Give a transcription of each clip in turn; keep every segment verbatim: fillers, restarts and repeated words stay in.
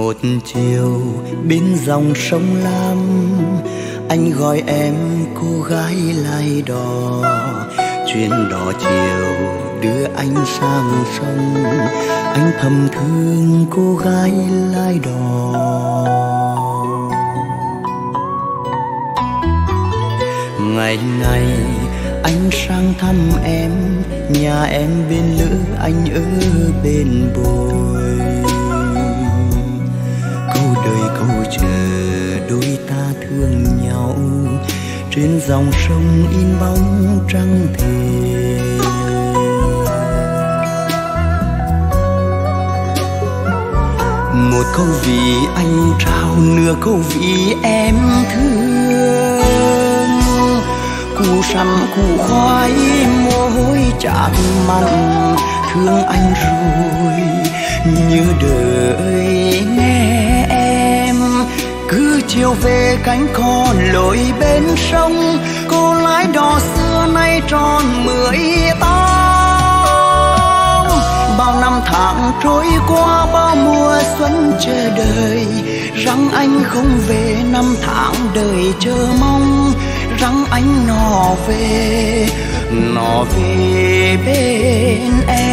Một chiều bên dòng sông Lam, anh gọi em cô gái lai đò. Chuyến đò chiều đưa anh sang sông, anh thầm thương cô gái lai đò. Ngày ngày anh sang thăm em, nhà em bên lỡ anh ở bên bồi. Câu đời câu chờ đôi ta thương nhau, trên dòng sông in bóng trăng thề. Một câu vì anh trao, nửa câu vì em thương. Củ sắn củ khoai mồ hôi chát mặn, thương anh rồi như đợi nghe em. Cứ chiều về cánh cò lội bên sông, cô lái đò xưa nay tròn mười tám. Bao năm tháng trôi qua, bao mùa xuân chờ đợi, rằng anh không về, năm tháng đời chờ mong. Rằng anh nọ về, nọ về bên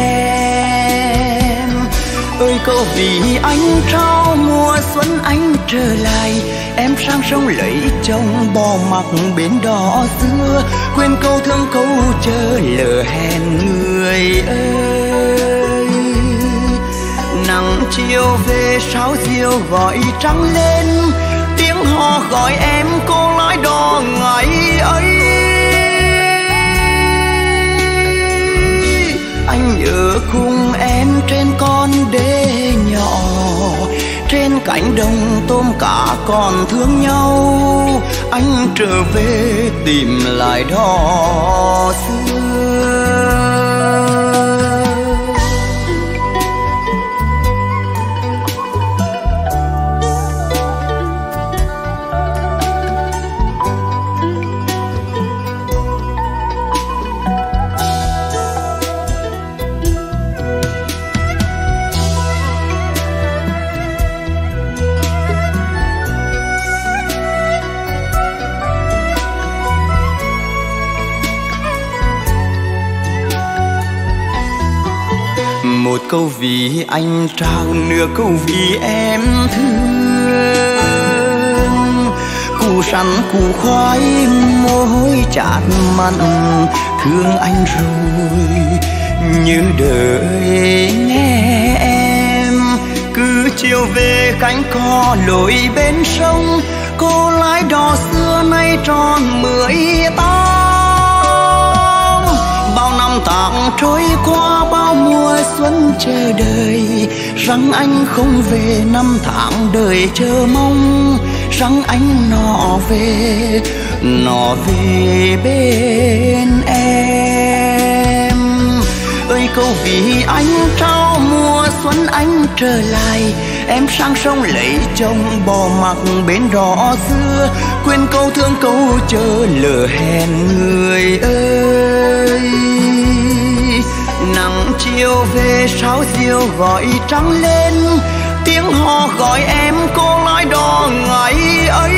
em. Ơi câu vì anh trao, mùa xuân anh trở lại, em sang sông lấy chồng bỏ mặc bến đò xưa. Quên câu thương câu chờ lỡ hẹn người ơi. Nắng chiều về sao diều gọi trăng lên, tiếng hò gọi em cô lái đò ngày ấy. Anh nhớ cùng em trên con đê nhỏ, trên cánh đồng tôm cá còn thương nhau. Anh trở về tìm lại đò xưa. Một câu vì anh trao, nửa câu vì em thương. Củ sắn củ khoai mồ hôi chát mặn, thương anh rồi như đợi nghe em. Cứ chiều về cánh cò lội bên sông, cô lái đò xưa nay tròn mười tám. Bao năm tháng trôi qua, bao mùa xuân chờ đợi, rằng anh không về, năm tháng đời chờ mong. Rằng anh nọ về, nọ về bên em. Ơi câu vì anh trao, mùa xuân anh trở lại, em sang sông lấy chồng bỏ mặc bến đò xưa. Quên câu thương câu chờ lỡ hẹn người ơi. Nắng chiều về sao diều gọi trăng lên, tiếng hò gọi em cô lái đò ngày ấy.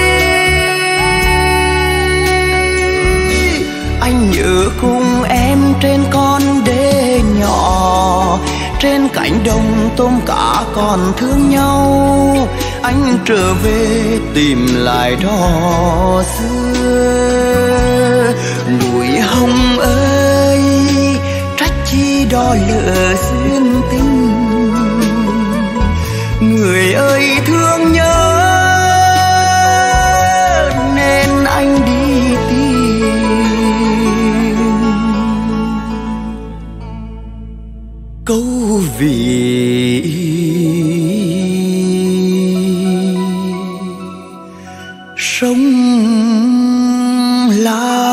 Anh nhớ cùng em trên con đê nhỏ, trên cánh đồng tôm cá còn thương nhau. Anh trở về tìm lại đò xưa. Núi Hồng ơi, trách chi đò lửa duyên tình. Người ơi thương nhớ nên anh đi tìm câu vì sống là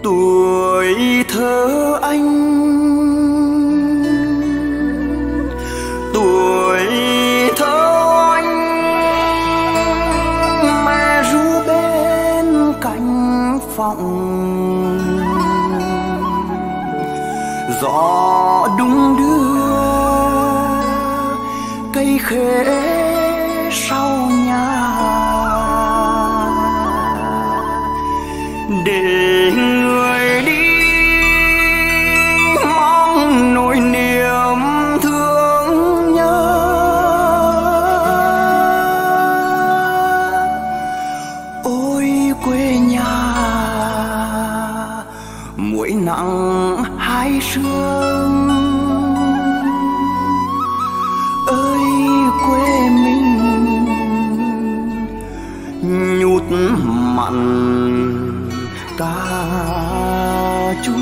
tuổi thơ anh, tuổi thơ anh, mẹ ru bên cạnh phòng, gió đung đưa cây khế sau nhà, để người đi mong nỗi niềm thương nhớ. Ôi quê nhà muối nặng hai sương, ơi quê mình nhút mặn cà chua.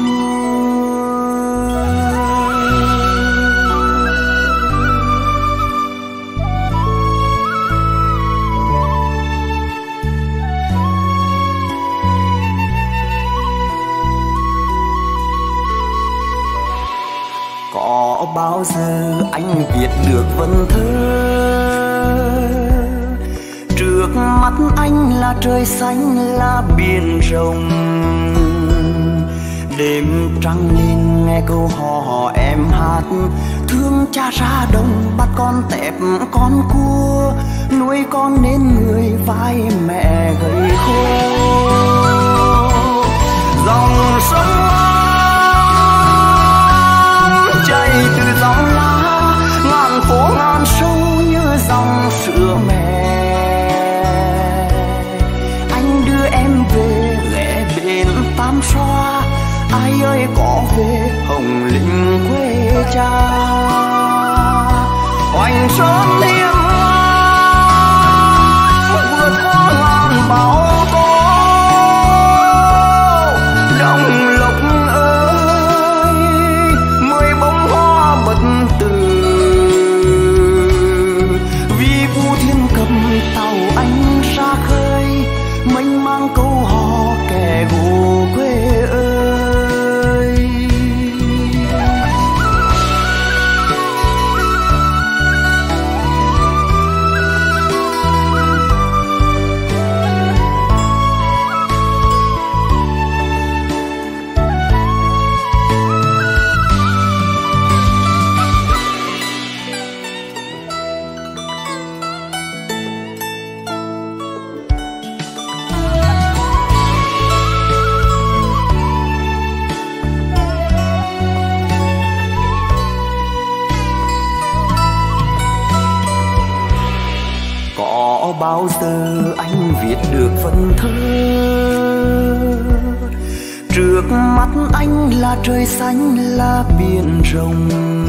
Có bao giờ anh viết được vần thơ, trước mắt anh là trời xanh là biển rộng, đêm trăng lên nghe câu hò em hát, thương cha ra đồng bắt con tép con cua, nuôi con nên người vai mẹ gầy khô. Dòng sông chảy từ dòng lá, ngàn phố ngàn sâu như dòng sữa mẹ. Anh đưa em về ghé bên Tam Xoa, ai ơi có về Hồng Lĩnh quê cha. Hoành sơn liêm vượt qua ngàn bão tố, đồng lộc ơi mười bông hoa bật từ, vì Vu Thiên cầm tàu anh ra khơi, mênh mang câu hò kẻ gù quê ơi. Bao giờ anh viết được vần thơ, trước mắt anh là trời xanh là biển rộng,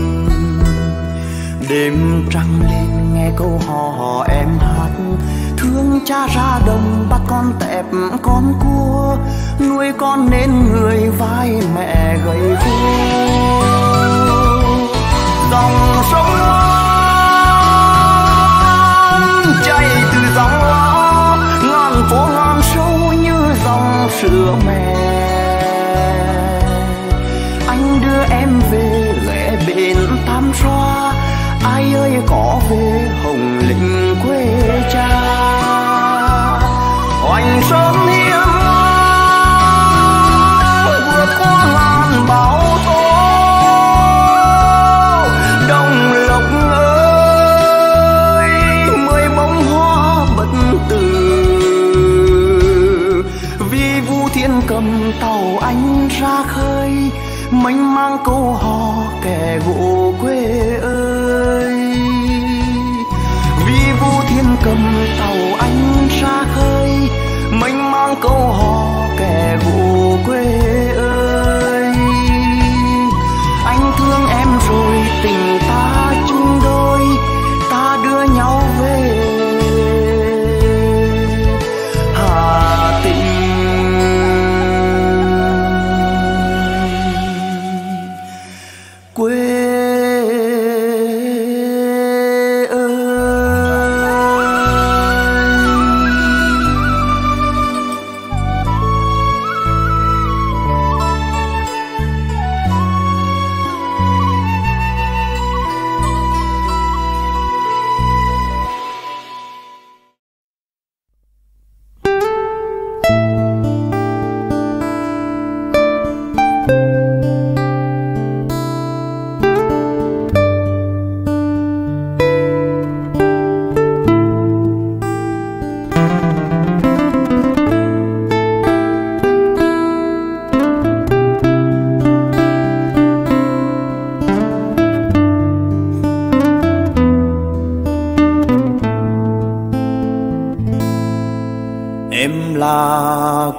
đêm trăng lên nghe câu hò em hát, thương cha ra đồng bắt con tép con cua, nuôi con nên người vai mẹ gầy khô. Dòng sông chảy từ dòng lá, ngàn phố ngàn sâu như dòng sữa mẹ. Anh đưa em về ghé bên Tam Xoa, ai ơi có về Hồng Lĩnh quê cha. Hoành sơn hiên vượt qua ngàn bão tố, đồng lộc ơi mười bông hoa bật từ, vì Vu Thiên cầm tàu anh ra khơi, mênh mang câu hò kẻ gỗ quê ơi. Vì Vu Thiên cầm tàu anh ra khơi, mênh mang câu hò kẻ gỗ quê ơi. Anh thương em rồi tình ta chung đôi, ta đưa nhau về Hà Tĩnh. Quê ơi.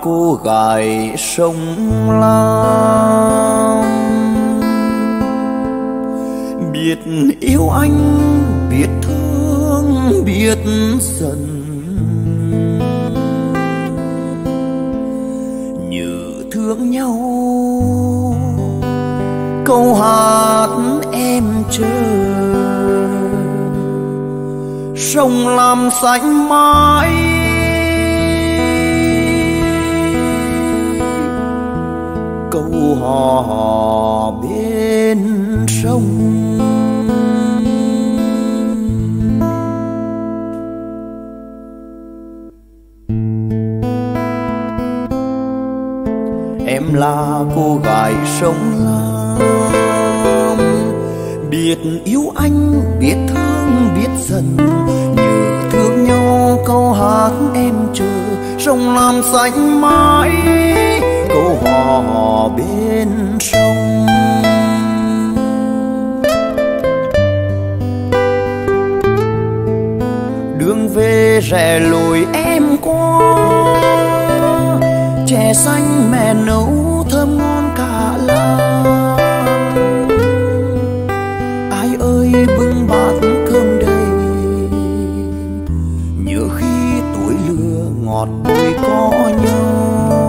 cô gái sông Lam, biết yêu anh, biết thương, biết giận, như thương nhau câu hát em chờ. Sông Lam xanh mãi câu hò bên sông. Em là cô gái sông Lam, biết yêu anh, biết thương, biết giận, như thương nhau câu hát em chờ. Sông Lam xanh mãi câu hò bên sông. Đường về rẽ lối em qua, chè xanh mẹ nấu thơm ngon cả làng. Ai ơi bưng bát cơm đầy, nhớ khi tuổi lửa ngọt bùi có nhau.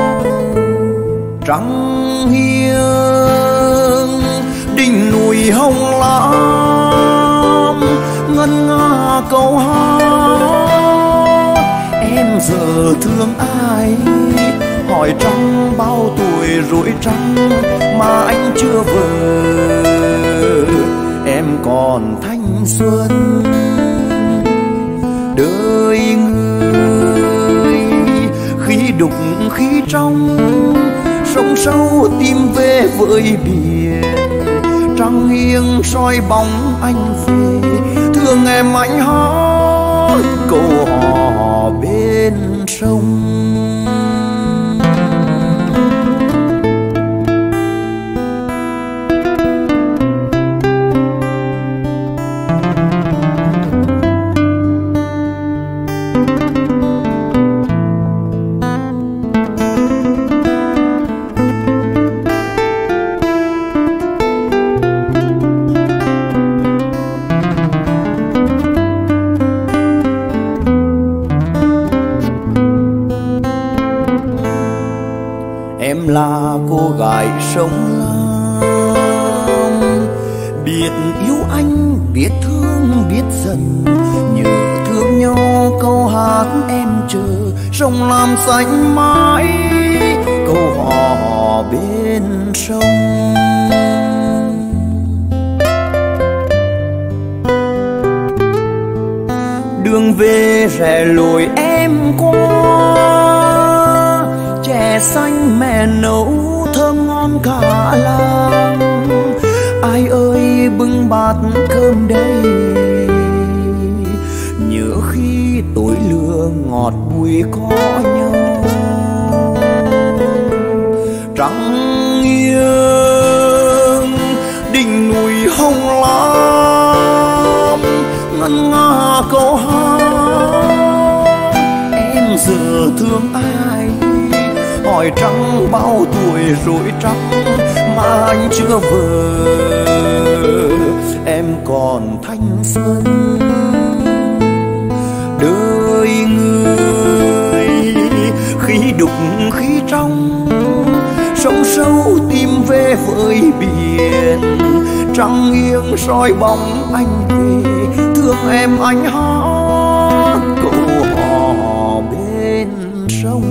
Trăng hiên đỉnh núi hồng lam, ngân nga câu hát em giờ thương ai. Hỏi trăng bao tuổi rồi trăng mà anh chưa vợ, em còn thanh xuân. Đời người khi đục khi trong, sông sâu tìm về với biển. Trăng nghiêng soi bóng anh về, thương em anh hát câu hò bên sông. Em là cô gái sông Lam, biết yêu anh, biết thương, biết giận, như thương nhau câu hát em chờ. Sông Lam xanh mãi câu hò bên sông. Đường về rẽ lối em qua, chè xanh mẹ nấu thơm ngon cả làng. Ai ơi bưng bát cơm đây, nhớ khi tối lửa ngọt bùi có nhau. Trăng nghiêng đỉnh núi hồng lam, ngân nga câu hát em giờ thương ai. Hỏi trăng bao tuổi rồi trăng mà anh chưa vợ, em còn thanh xuân. Đời người khi đục khi trong, sông sâu tìm về với biển. Trăng nghiêng soi bóng anh về, thương em anh hát câu hò bên sông.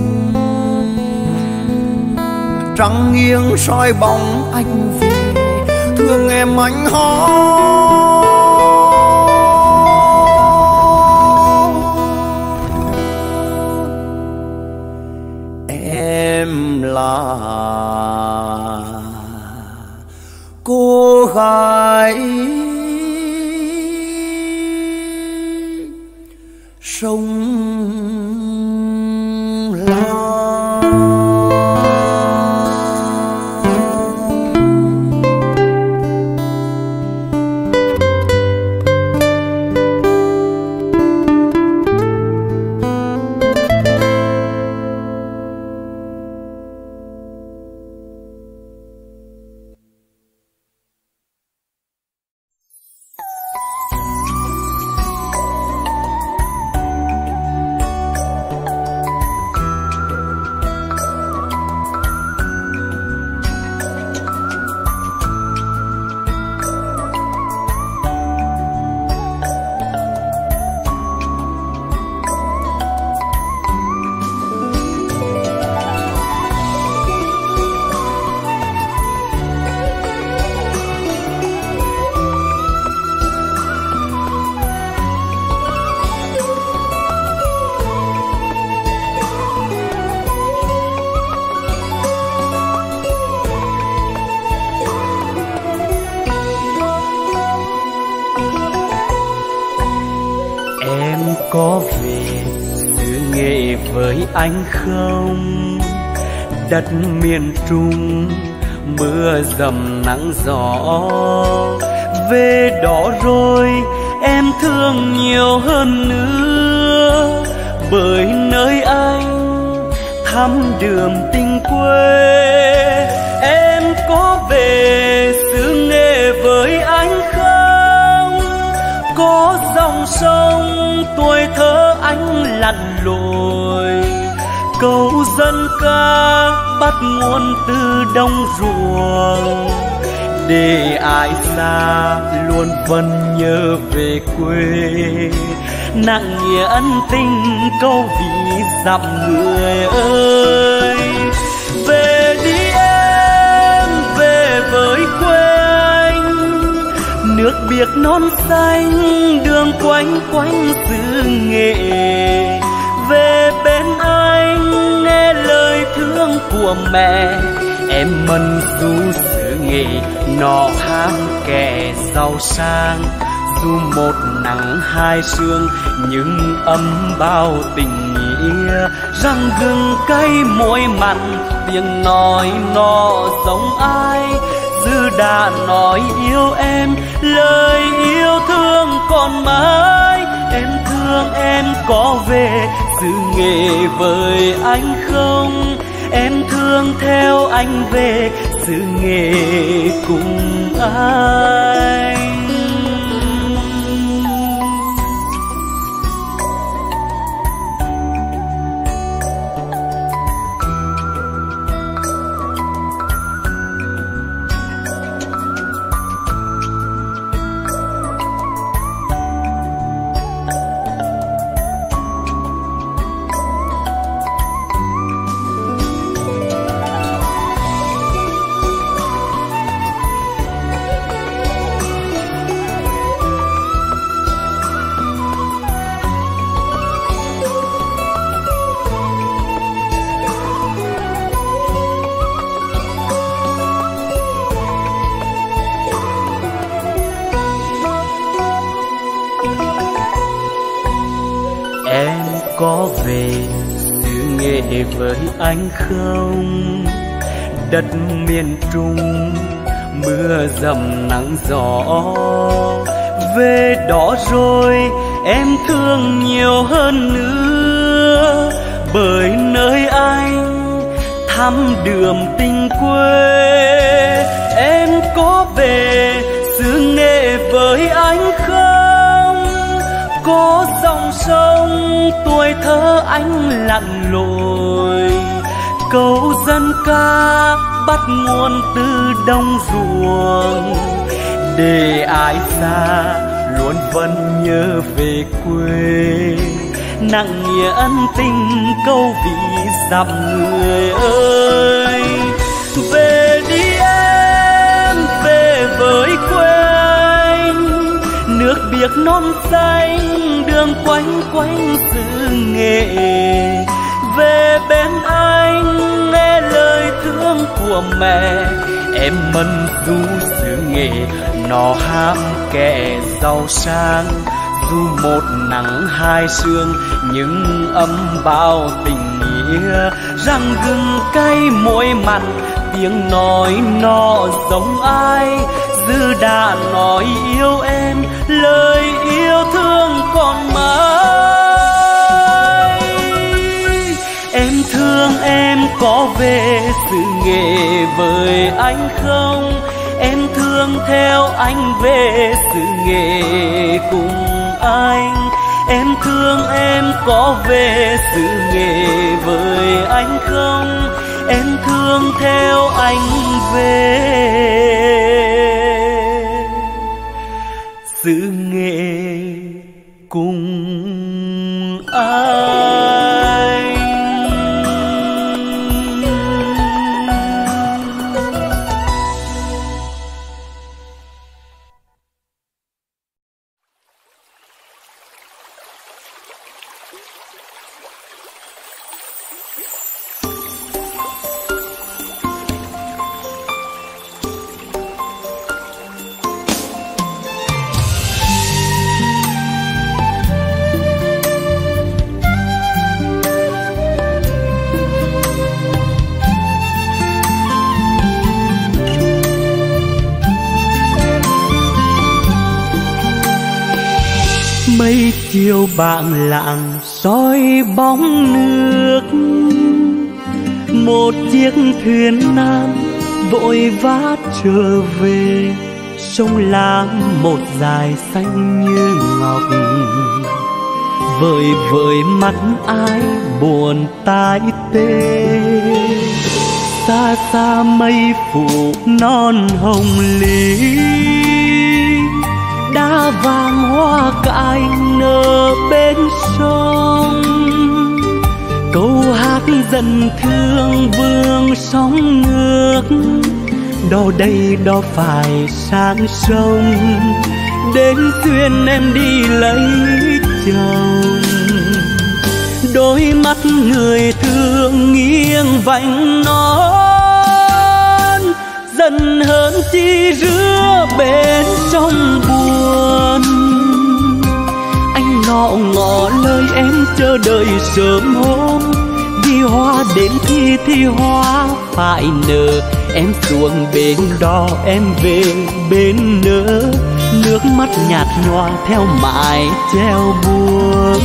Trăng nghiêng soi bóng anh về, thương em anh hát em là cô gái sông Lam. với anh không? Đất miền Trung mưa dầm nắng gió, về đó rồi em thương nhiều hơn nữa, bởi nơi anh thăm đường tình quê. Em có về xứ Nghệ với anh không? Có dòng sông tuổi thơ anh lặn lội, câu dân ca bắt nguồn từ đồng ruộng, để ai xa luôn vẫn nhớ về quê. Nặng nghĩa ân tình câu ví dặm người ơi. Về đi em, về với quê anh, nước biếc non xanh đường quanh quanh xứ Nghệ. Về bên anh nghe lời thương của mẹ, em mân du xứ Nghệ nọ ham kẻ giàu sang. Dù một nắng hai sương nhưng ấm bao tình nghĩa, răng gừng cay môi mặn tiếng nói nó giống ai. Dư đã nói yêu em, lời yêu thương còn mãi. Em thương em có về xứ Nghệ với anh không? Em thương theo anh về xứ Nghệ cùng anh. Có về xứ Nghệ với anh không? Đất miền Trung mưa dầm nắng gió, về đó rồi em thương nhiều hơn nữa, bởi nơi anh thăm đường tình quê. Em có về xứ Nghệ với anh không? Có dòng sông tuổi thơ anh lặn lội, câu dân ca bắt nguồn từ đồng ruộng, để ai xa luôn vẫn nhớ về quê. Nặng nghĩa ân tình câu ví dặm người ơi. Về đi em, về với quê anh, nước biếc non xanh đường quanh quanh xứ Nghệ. Về bên anh nghe lời thương của mẹ, em mân du xứ Nghệ nó ham kẻ giàu sang. Dù một nắng hai sương nhưng ấm bao tình nghĩa, răng gừng cay môi mặn tiếng nói nó giống ai. Dư đã nói yêu em, lời yêu thương còn mãi. Em thương em có về xứ Nghệ với anh không? Em thương theo anh về xứ Nghệ cùng anh. Em thương em có về xứ Nghệ với anh không? Em thương theo anh về xứ Nghệ cùng anh. Mây chiều bảng lạng soi bóng nước, một chiếc thuyền nan vội vã trở về. Sông Lam một dải xanh như ngọc, vời vợi mắt ai buồn tai tê. Xa xa mây phủ non hồng lý, đá vàng hoa cải nở bên sông. Câu hát dần thương vương sóng nước, đò đây đò phải sang sông. Đến duyên em đi lấy chồng, đôi mắt người thương nghiêng vành non. Dần hơn chi rứa bên sông buồn, anh ngọ ngọ lời em chờ đợi sớm hôm. Vì hoa đến khi thì hoa phải nở, em xuống bên đò em về bên nỡ. Nước mắt nhạt nhòa theo mãi treo buồn.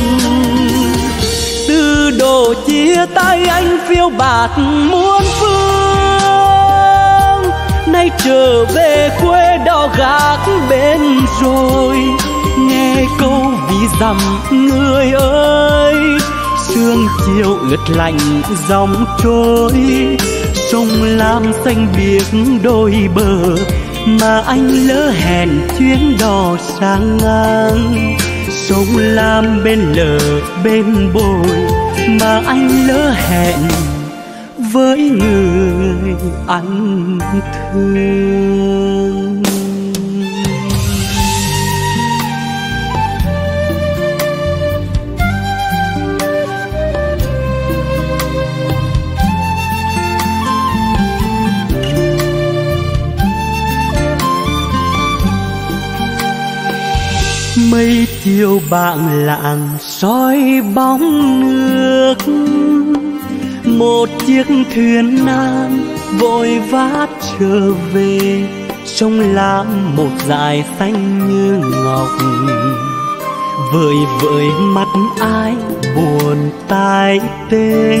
Từ độ chia tay anh phiêu bạt muôn phương, nay trở về quê đò gác bên rồi. Nghe câu ví dặm người ơi, sương chiều ướt lạnh dòng trôi. Sông Lam xanh biếc đôi bờ, mà anh lỡ hẹn chuyến đò sang ngang. Sông Lam bên lờ bên bồi, mà anh lỡ hẹn với người anh thương. Mây chiều bảng lạng soi bóng nước, một chiếc thuyền nan vội vã trở về. Sông Lam một dải xanh như ngọc, vời vợi mắt ai buồn tai tê.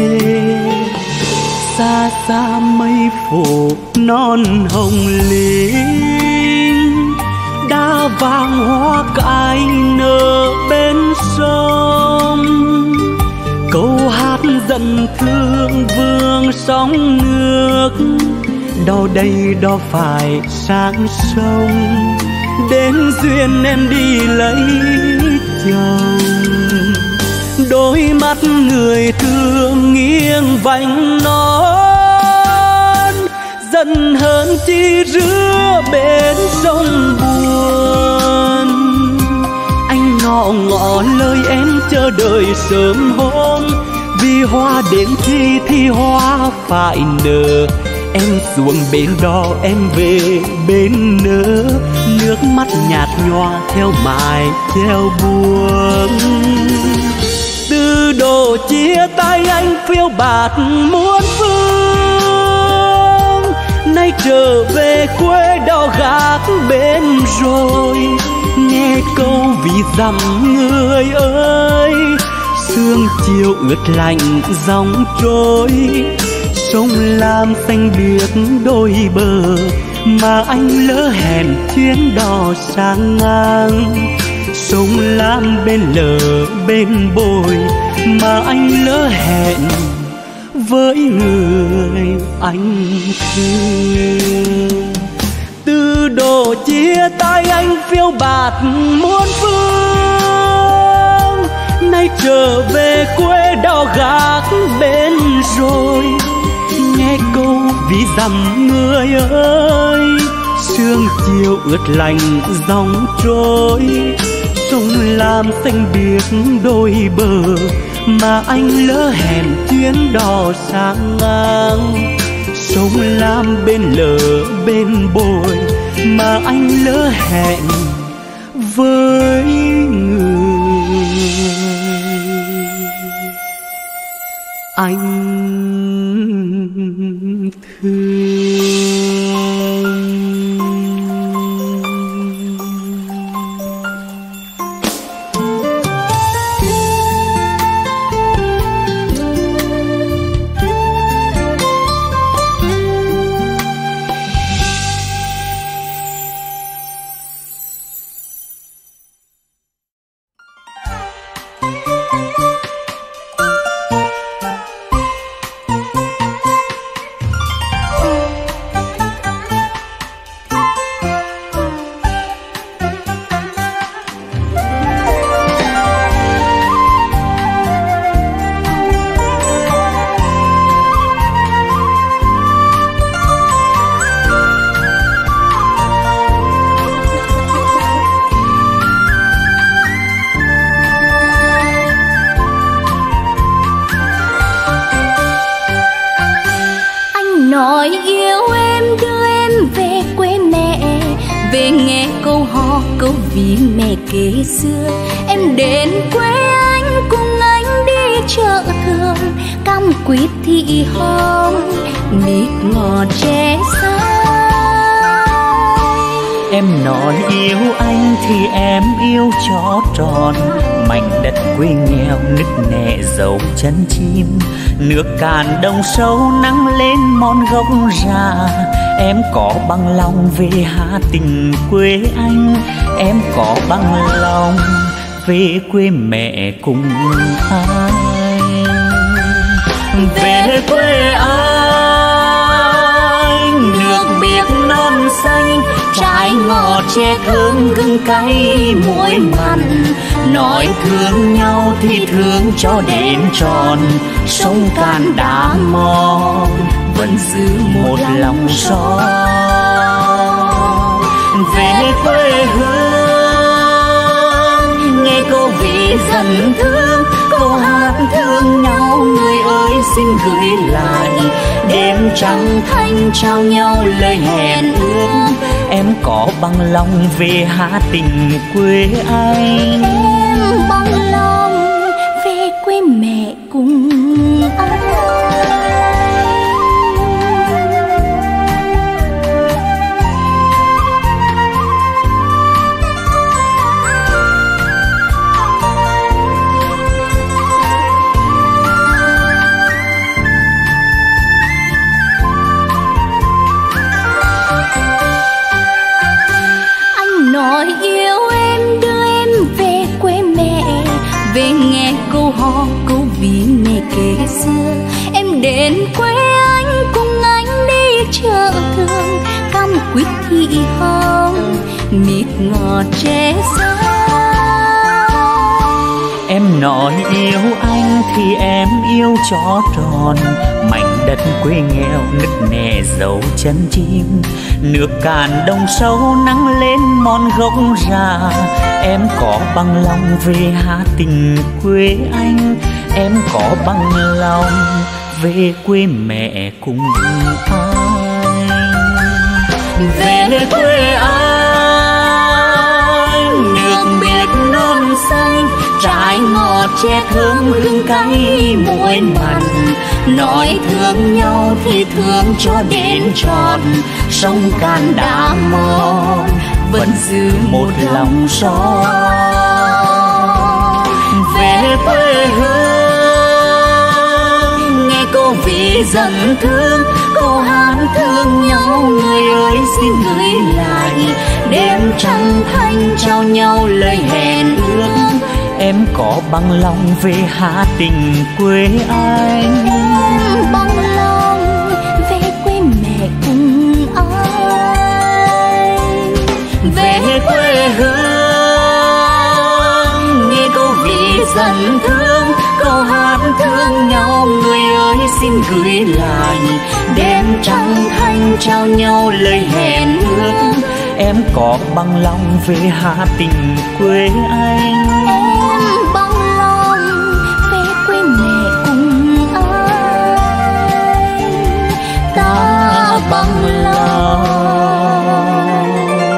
Xa xa mây phủ non hồng linh, đá vàng hoa cải nở bên sông. Câu hát dần thương vương sóng nước, đò đây đò phải sang sông. Đến duyên em đi lấy chồng, đôi mắt người thương nghiêng vành non. Dần hơn chi rứa bên sông buồn, anh ngọ ngọ lời em chờ đợi sớm hôm. Vì hoa đến khi thì hoa phải nở, em xuống bên đò em về bên nỡ. Nước mắt nhạt nhòa theo mãi theo buồn. Từ độ chia tay anh phiêu bạt muôn phương, nay trở về quê đò gác bên rồi. Nghe câu ví dặm người ơi, sương chiều ướt lạnh dòng trôi. Sông Lam xanh biếc đôi bờ, mà anh lỡ hẹn chuyến đò sang ngang. Sông Lam bên lờ bên bồi, mà anh lỡ hẹn với người anh thương. Từ độ chia tay anh phiêu bạt muôn phương, nay trở về quê đò gác bên rồi. Nghe câu ví dặm người ơi, sương chiều ướt lạnh dòng trôi. Sông Lam xanh biếc đôi bờ, mà anh lỡ hẹn chuyến đò sang ngang. Sông Lam bên lờ bên bồi, mà anh lỡ hẹn với người anh thương. câu ví mẹ kế xưa. Em đến quê anh cùng anh đi chợ thường, cam quýt thị hồng, mít ngọt tre xanh. Em nói yêu anh thì em yêu cho tròn, mảnh đất quê nghèo nứt nẻ dấu chân chim. Nước cạn đồng sâu nắng lên mòn gốc già, em có bằng lòng về hạ tình quê anh, em có bằng lòng về quê mẹ cùng anh. Về quê anh, nước biếc non xanh, trái ngọt tre thơm gừng cay muối mặn. Nói thương nhau thì thương cho đến tròn, sông Cạn đá mòn vẫn giữ một lòng son. Về quê hương, nghe câu ví dần thương, câu hát thương nhau người ơi xin gửi lại. Đêm trăng thanh trao nhau lời hẹn ước, em có bằng lòng về hạ tình quê anh. Em bằng lòng về quê mẹ cùng anh. Nói yêu em đưa em về quê mẹ, về nghe câu hò câu ví mẹ kế xưa. Em đến quê anh cùng anh đi chợ thường, cam quýt thị hồng, mít ngọt tre xanh. Em nói yêu anh thì em yêu cho tròn, mảnh đất quê nghèo nứt nẻ dấu chân chim. Nước cạn đồng sâu nắng lên mòn gốc già, em có bằng lòng về hạ tình quê anh, em có bằng lòng về quê mẹ cùng anh. Về quê anh, nước biếc non xanh, trái ngọt tre thơm hương cay muối mặn. Nói thương nhau thì thương cho đến tròn, sông Cạn đá mòn vẫn giữ một lòng son. Về quê hương, nghe câu ví dần thương, câu hát thương nhau người ơi xin gửi lại. Đêm trăng thanh trao nhau lời hẹn ước, em có bằng lòng về hạ tình quê anh. Em bằng lòng về quê mẹ cùng anh. Về quê hương, nghe câu ví dần thương, câu hát thương nhau người ơi xin gửi lại. Đêm trăng thanh trao nhau lời hẹn ước, em có bằng lòng về hạ tình quê anh. Em bằng lòng về quê mẹ cùng anh. Ta bằng lòng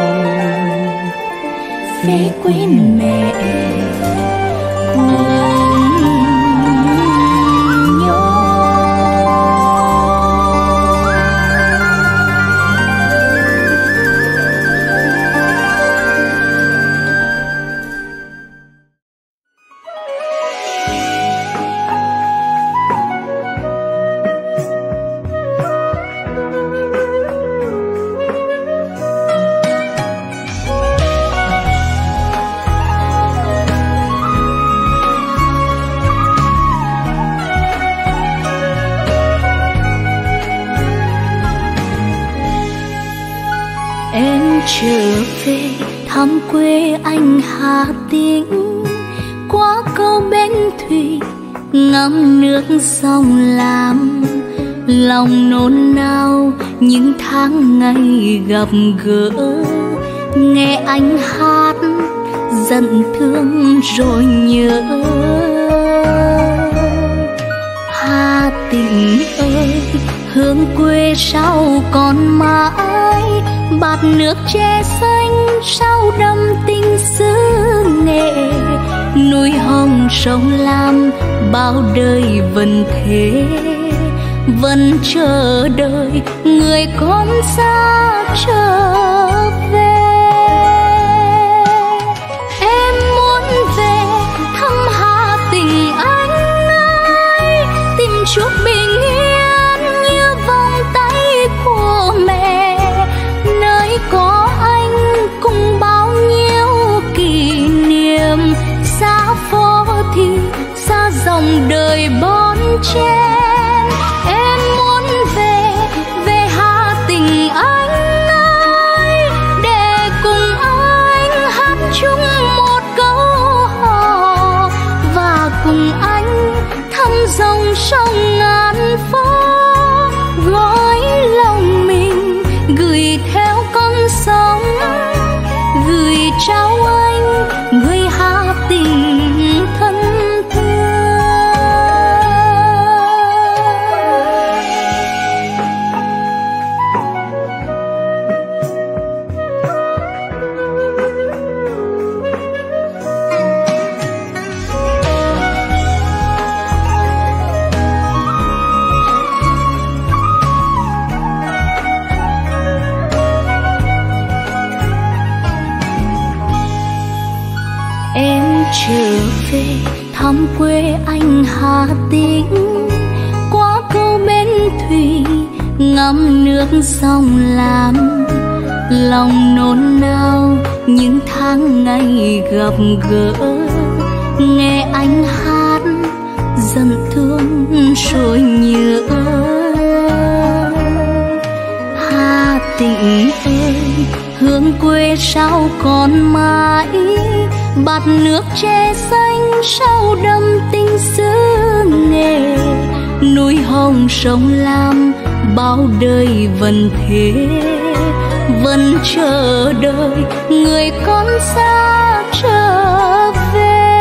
về quê mẹ cùng nhau. Trở về thăm quê anh Hà Tĩnh, qua câu bến thủy ngắm nước sông Lam. Lòng nôn nao những tháng ngày gặp gỡ, nghe anh hát giận thương rồi nhớ. Hà Tĩnh ơi, hương quê sao còn mãi, bạt nước tre xanh sao đậm tình xứ nghệ. Núi hồng sông Lam bao đời vẫn thế, vẫn chờ đợi người con xa trở về. Em muốn về thăm Hà Tình anh ơi, tìm chuốc bình yên như vòng tay của mẹ, nơi có anh cùng bao nhiêu kỷ niệm. Xa phố thì xa dòng đời bon chen. Em muốn về, về Hà Tình anh ơi, để cùng anh hát chung một câu hò, và cùng anh thăm dòng sông ngàn phố. Gói lòng mình gửi theo con sóng, gửi trao anh người Hà Tình thân thương. Em trở về thăm quê anh Hà Tĩnh, qua câu bến thủy ngắm nước sông Lam. Lòng nôn nao những tháng ngày gặp gỡ, nghe anh hát dần thương rồi nhớ. Hà Tĩnh ơi, hương quê sao còn mãi, bạt nước tre xanh sao đậm tình xứ nghệ. Núi hồng sông Lam bao đời vẫn thế, vẫn chờ đợi người con xa trở về.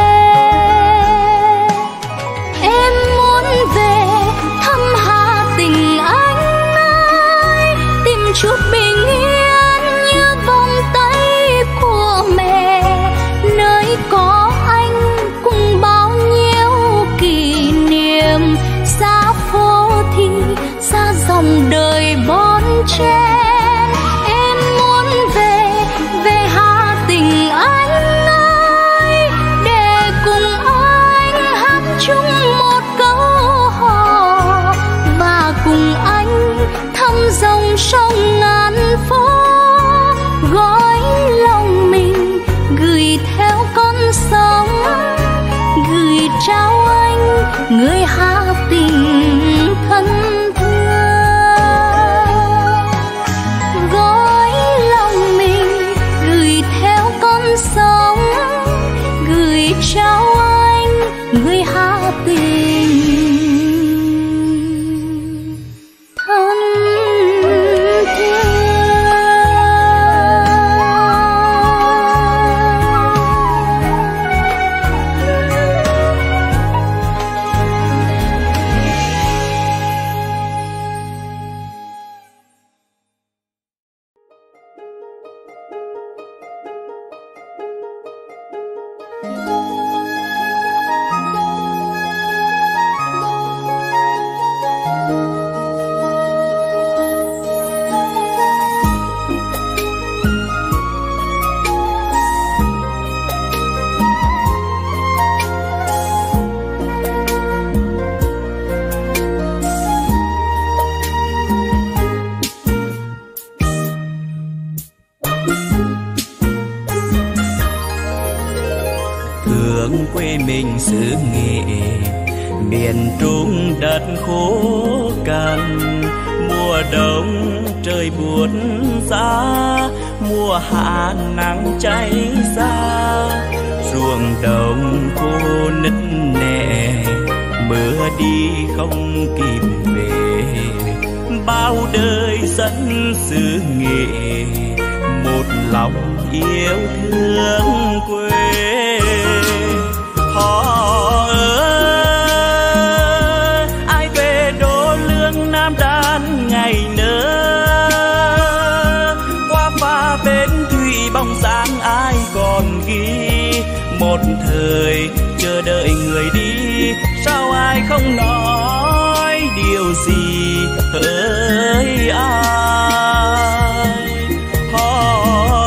Em muốn về thăm Hà Tình anh ơi, tìm chút bình yên như vòng tay của mẹ, nơi có anh cùng bao nhiêu kỷ niệm. Xa phố thì xa dòng đời bon chen. Em muốn về, về Hà Tình anh ơi, để cùng anh hát chung một câu hò, và cùng anh thăm dòng sông ngàn phố. Gói lòng mình gửi theo con sóng, gửi trao anh người Hà Tình thân thương. Gói lòng mình gửi theo con sóng, gửi trao anh người Hà Tình thân thương. Thương quê mình xứ Nghệ, miền Trung đất khô cằn. Mùa đông trời buốt giá, mùa hạ nắng cháy xa. Ruộng đồng khô nứt nẻ, mưa đi không kịp về. Bao đời dân xứ Nghệ, một lòng yêu thương quê. Họ ơi, ai về đô lương Nam Đan ngày nỡ, qua ghi. Một thời chờ đợi người đi, sao ai không nói điều gì hỡi ai. Họ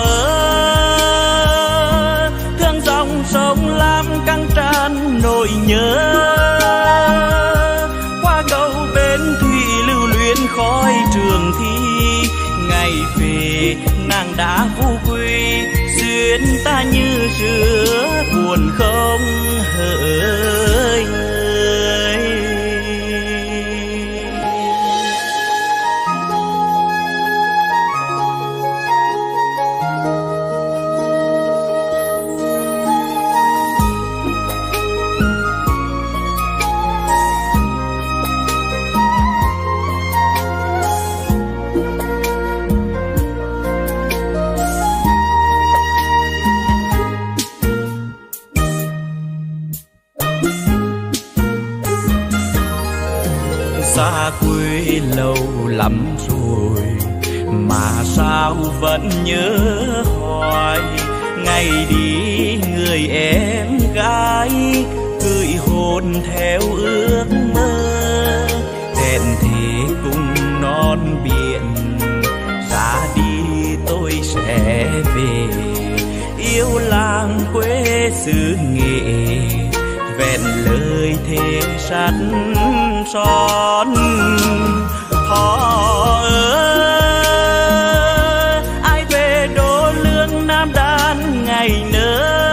ơi, thương dòng sông Lam căng tràn nỗi nhớ. Qua cầu bến thủy lưu luyến khói trường thi, ngày về nàng đã vô quy. Duyên ta như rứa buồn không hỡi người. Xa quê lâu lắm rồi mà sao vẫn nhớ hoài. Ngày đi người em gái gửi hồn theo ước mơ. Hẹn thề cùng non biển, ra đi tôi sẽ về. Yêu làng quê xứ Nghệ, vẹn lời thề sắt son. Họ ơi, ai về đô lương Nam Đan ngày nỡ.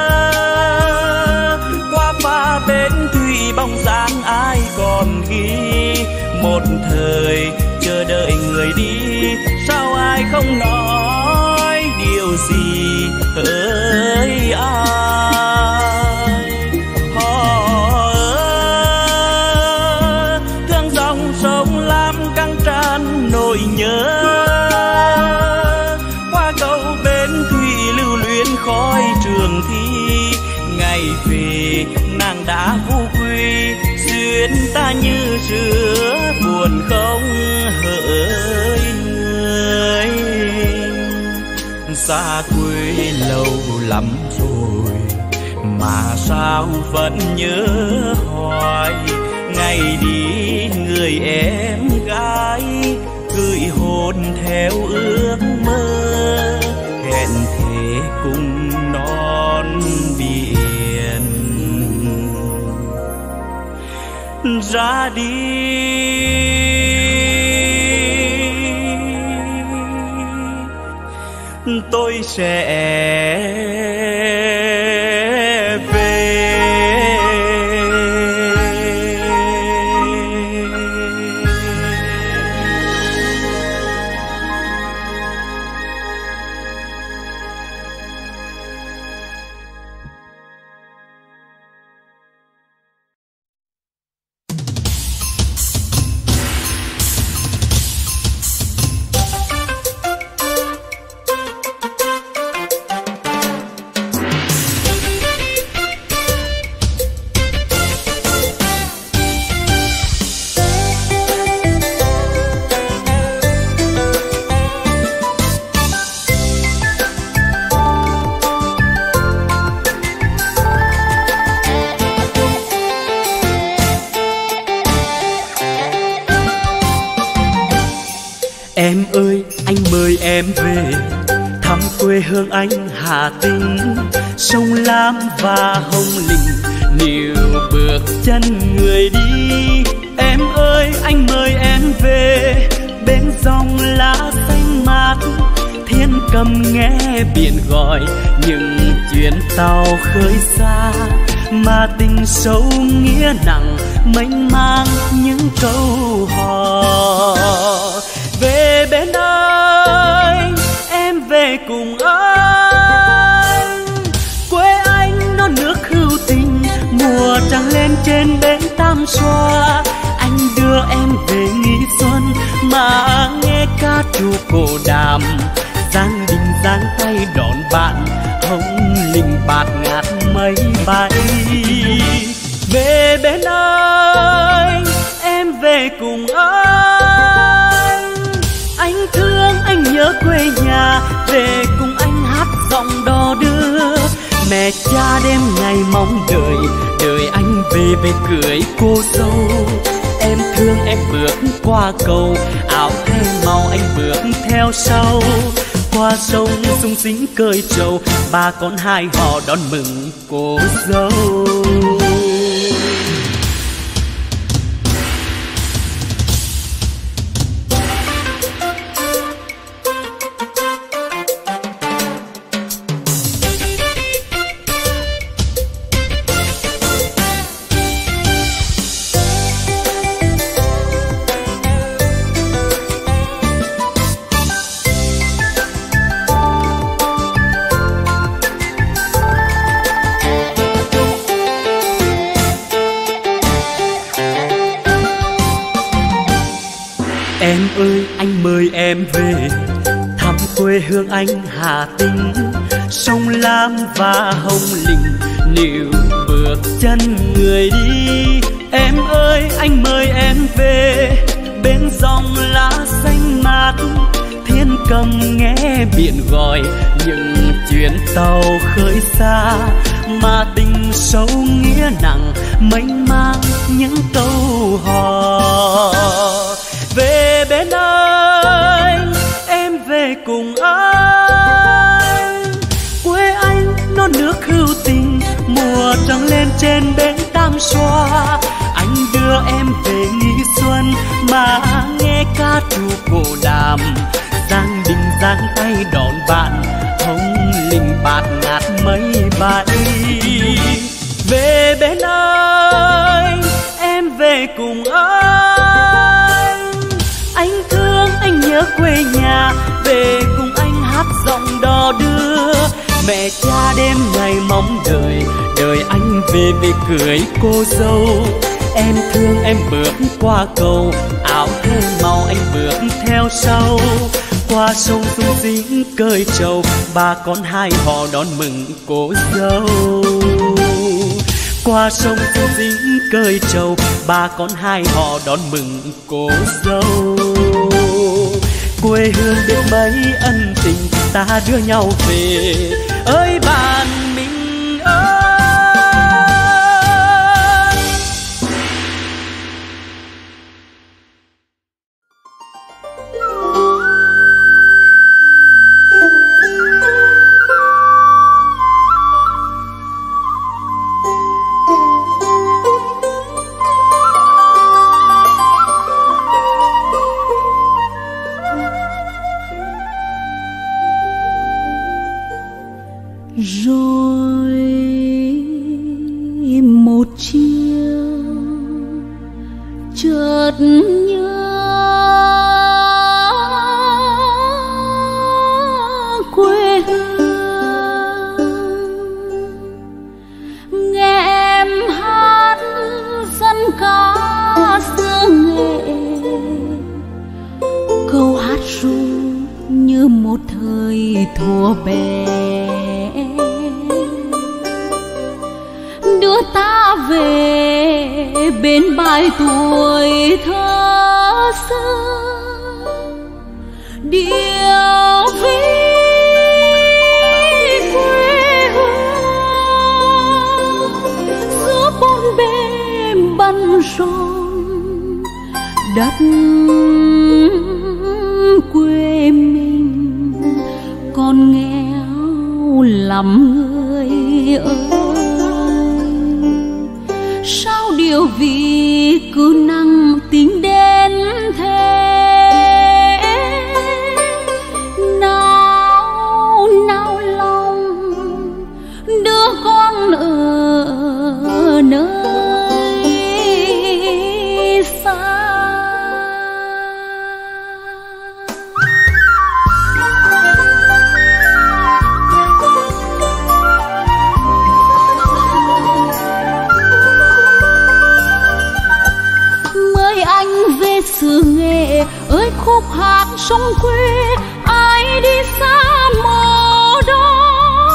Qua pha bến thủy bóng dáng ai còn ghi. Một thời chờ đợi người đi, sao ai không nói điều gì hỡi ai. Họ ơi, thương dòng sông Lam căng tràn nỗi nhớ. Qua cầu bến thủy lưu luyến khói trường thi, ngày về nàng đã vô quy. Duyên ta như rứa buồn không hỡi người. Xa quê lâu lắm rồi mà sao vẫn nhớ hoài. Ngày đi người em gái gửi hồn theo ước mơ. Hẹn thề cùng non biển, ra đi tôi sẽ về. Em ơi, anh mời em về thăm quê hương anh Hà Tĩnh. Sông Lam và Hồng Linh níu bước chân người đi. Em ơi, anh mời em về bên dòng lá xanh mát. Thiên cầm nghe biển gọi những chuyến tàu khơi xa, mà tình sâu nghĩa nặng mênh mang những câu hò. Về bên anh, em về cùng anh. Quê anh non nước hữu tình, mùa trăng lên trên bến Tam Xoa. Anh đưa em về nghỉ xuân mà nghe ca trù cổ đàm. Giang đình giang tay đón bạn, Hồng Linh bạt ngát mây bay. Về bên anh, em về cùng anh. Anh thương, anh nhớ quê nhà, về cùng anh hát giọng đò đưa. Mẹ cha đêm ngày mong đợi, đợi anh về về cưới cô dâu. Em thương em bước qua cầu, áo thay màu anh bước theo sau. Qua sông sung sính cơi trầu, ba con hai họ đón mừng cô dâu. Em ơi anh mời em về thăm quê hương anh Hà Tĩnh, sông Lam và Hồng Lĩnh níu bước chân người đi. Em ơi anh mời em về bên dòng lá xanh mát, thiên cầm nghe biển gọi những chuyến tàu khơi xa, mà tình sâu nghĩa nặng mênh mang những câu hò. Về bên anh, em về cùng anh, quê anh non nước hữu tình, mùa trăng lên trên bến Tam Xoa. Anh đưa em về nghỉ xuân mà nghe ca trù cổ đàm, giang đình giang tay đón bạn, hồng linh bạt ngát mây bay. Về bên anh, em về cùng anh, anh thương anh nhớ quê nhà, về cùng anh hát giọng đò đưa. Mẹ cha đêm ngày mong đợi, đợi anh về về cưới cô dâu. Em thương em bước qua cầu, áo thêm màu anh bước theo sau. Qua sông sung sính cơi trầu, ba con hai họ đón mừng cô dâu. Qua sông sung sính cơi trầu, ba con hai họ đón mừng cô dâu. Quê hương biết mấy ân tình, ta đưa nhau về ơi bạn mình ơi. Rồi một chiều chợt nhớ quê hương, nghe em hát dân ca xưa nghệ, câu hát ru như một thời thuở bé, đưa ta về bên bãi tuổi thơ xưa. Điệu ví quê hương giữa bốn bề băn rộn, đất quê mình còn nghèo lắm người ơi. Sao điều vì cứ năng tính đến thế, nào nào lòng đứa con ở nơi xa. Xứ nghệ ơi khúc hát sông quê, ai đi xa mồ đó,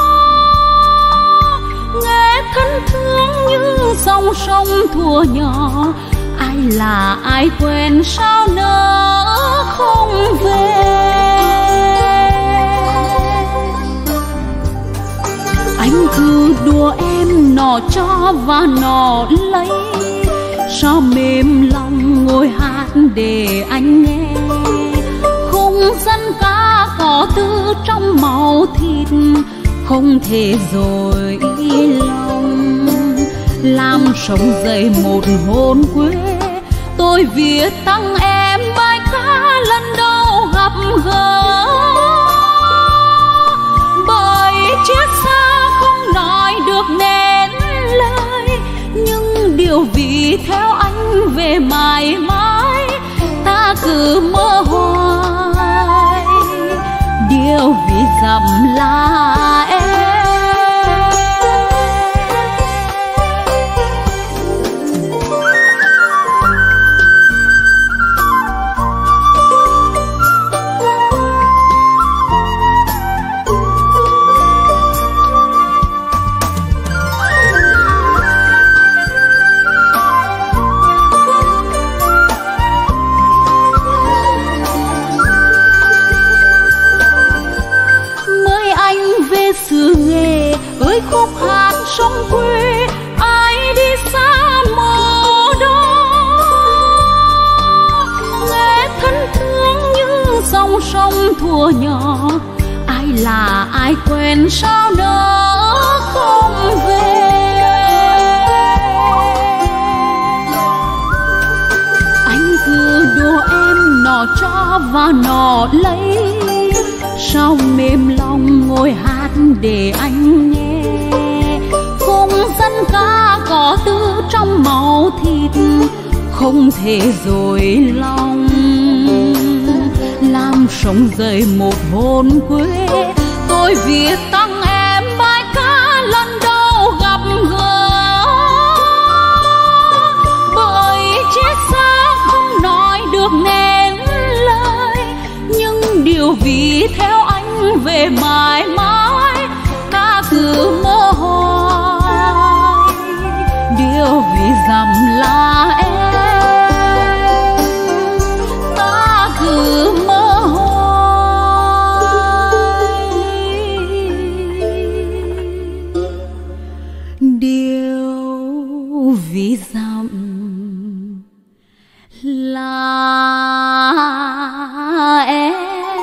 nghe thân thương như dòng sông thuở nhỏ. Ai là ai quen sao nỡ không về, anh cứ nọ cho và nọ lấy, sao mềm lòng ngồi hát để anh nghe. Khung dân ca có tư trong máu thịt, không thể dối lòng. Làm sống dậy một hồn quê, tôi viết tặng em bài ca lần đầu gặp gỡ. Bởi chiếc xa không nói được nên lời, nhưng điều vì theo anh về mãi mãi, ta cứ mơ hoài. Điều vì dặm là em. Xứ nghề ơi khúc hát sông quê, ai đi xa mồ đó. Nghe thân thương như dòng sông thuở nhỏ, ai là ai quen sao nỡ không về. Anh cứ đùa em nọ cho và nọ lấy, sao mềm lòng ngồi hát để anh nghe. Khung dân ca có tư trong máu thịt, không thể dối lòng. Làm sống dậy một hồn quê, tôi viết tặng em bài ca lần đầu gặp gỡ. Bởi chiếc xa không nói được nên lời, nhưng điều vì theo anh về mãi mãi, ta cứ mơ hoài. Điều vì dặm là em, ta cứ mơ hoài. Điều vì dặm là em.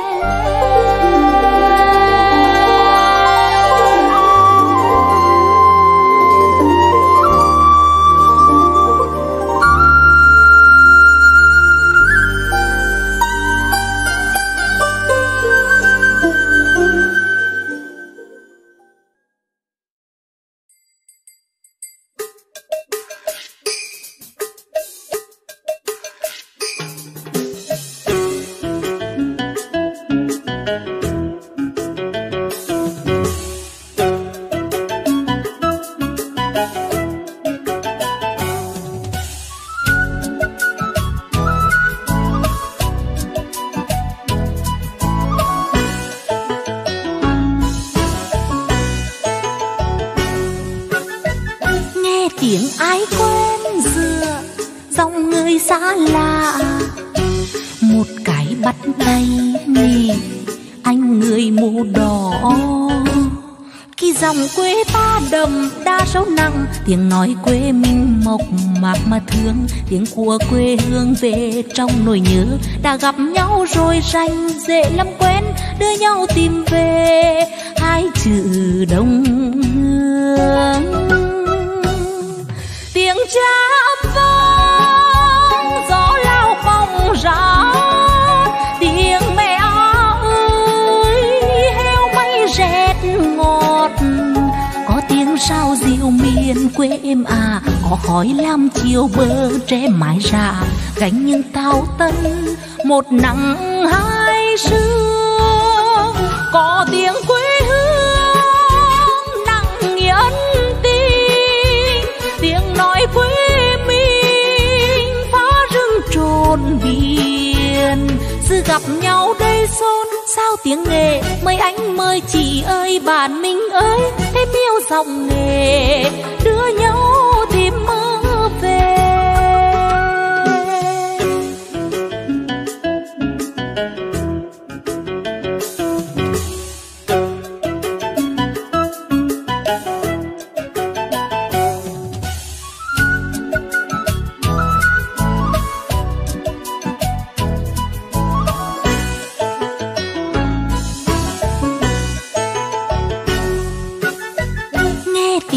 Tiếng nói quê mình mộc mạc mà thương, tiếng của quê hương về trong nỗi nhớ. Đã gặp nhau rồi rành dễ lắm quen, đưa nhau tìm về hai chữ đồng hương. Tiếng cha vang gió lao bóng ra, tiếng mẹ ơi heo may rét ngọt. Có tiếng sao diều miền quê em à, có khói lam chiều bờ tre mái rạ. Gánh những tao tân một nắng hai sương, có tiếng quê hương nặng nghĩa ân tình. Tiếng nói quê mình phá rừng trồn biển, sự gặp nhau đây xôn sao tiếng nghề. Mời anh mời chị ơi bạn mình ơi, thêm yêu dòng nghề đưa nhau tìm mơ về.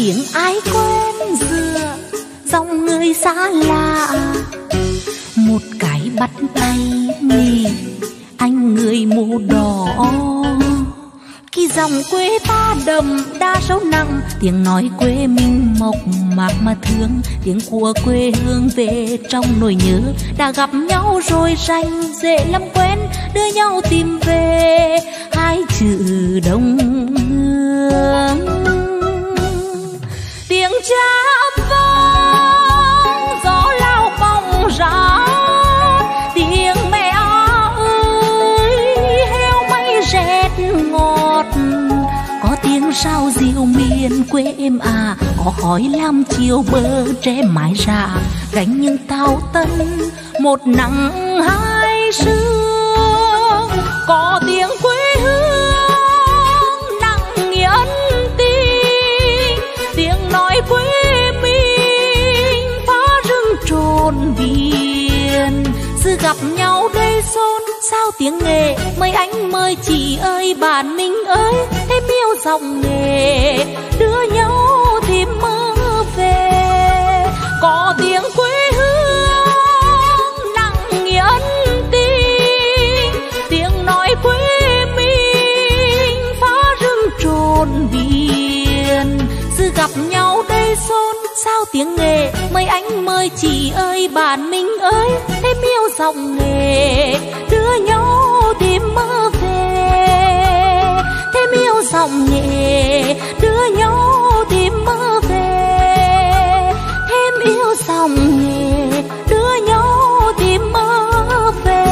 tiếng ai quen dựa dòng người xa lạ, một cái bắt tay nghỉ anh người mũ đỏ. Khi dòng quê ta đậm đa sâu nặng, tiếng nói quê mình mộc mạc mà thương, tiếng của quê hương về trong nỗi nhớ. Đã gặp nhau rồi rành dễ lắm quen, đưa nhau tìm về hai chữ đồng hương. Tiếng cha vang gió lao bóng ra, tiếng mẹ ơi heo may rét ngọt. Có tiếng sao diều miền quê em à, có khói lam chiều bờ tre mái rạ, gánh những tàu tân một nắng hai sương. Có tiếng quê hương nặng nghĩa ân tình, tiếng nói quê mình phá rừng trồn biển. Sự gặp nhau đây xôn sao tiếng nghề, mời anh mời chị ơi bạn mình ơi, em yêu dòng nghề đưa nhau tìm mơ về. Có tiếng quê hương nặng nghĩa ân tình, tiếng nói quê mình phá rừng trồn biển. Sự gặp nhau đây xôn sao tiếng nghề, mời anh mời chị ơi bạn mình ơi, em yêu dòng nghề đưa nhau tìm mơ về. Em yêu dòng nghề đưa nhau tìm mơ về. Em yêu dòng nghề đưa nhau tìm mơ về.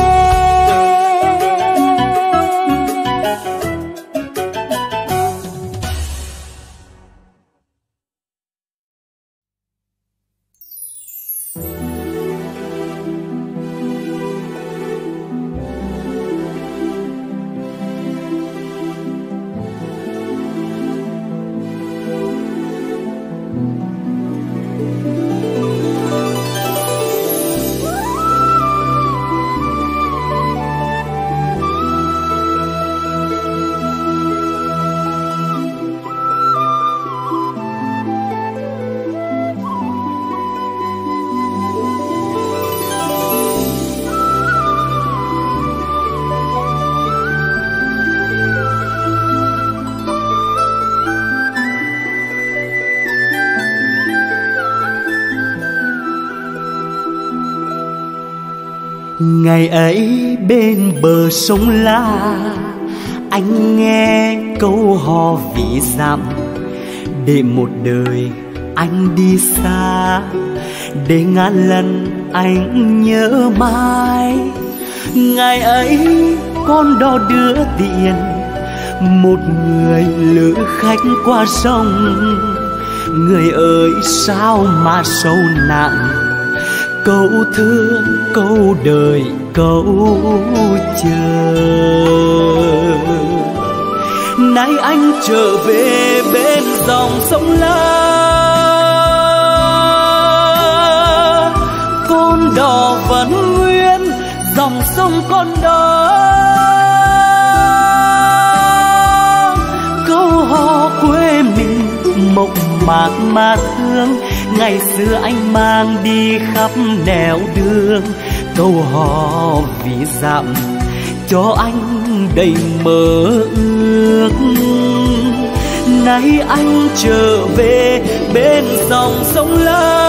Ngày ấy bên bờ sông La, anh nghe câu hò ví dặm, để một đời anh đi xa, để ngàn lần anh nhớ mãi. Ngày ấy con đò đưa tiền, một người lữ khách qua sông. Người ơi sao mà sâu nặng, câu thương câu đời câu chờ. Nay anh trở về bên dòng sông La, con đò vẫn nguyên dòng sông con đó. Câu hò quê mình mộc mạc mà thương, ngày xưa anh mang đi khắp nẻo đường. Câu hò ví dặm cho anh đầy mơ ước. Nay anh trở về bên dòng sông La,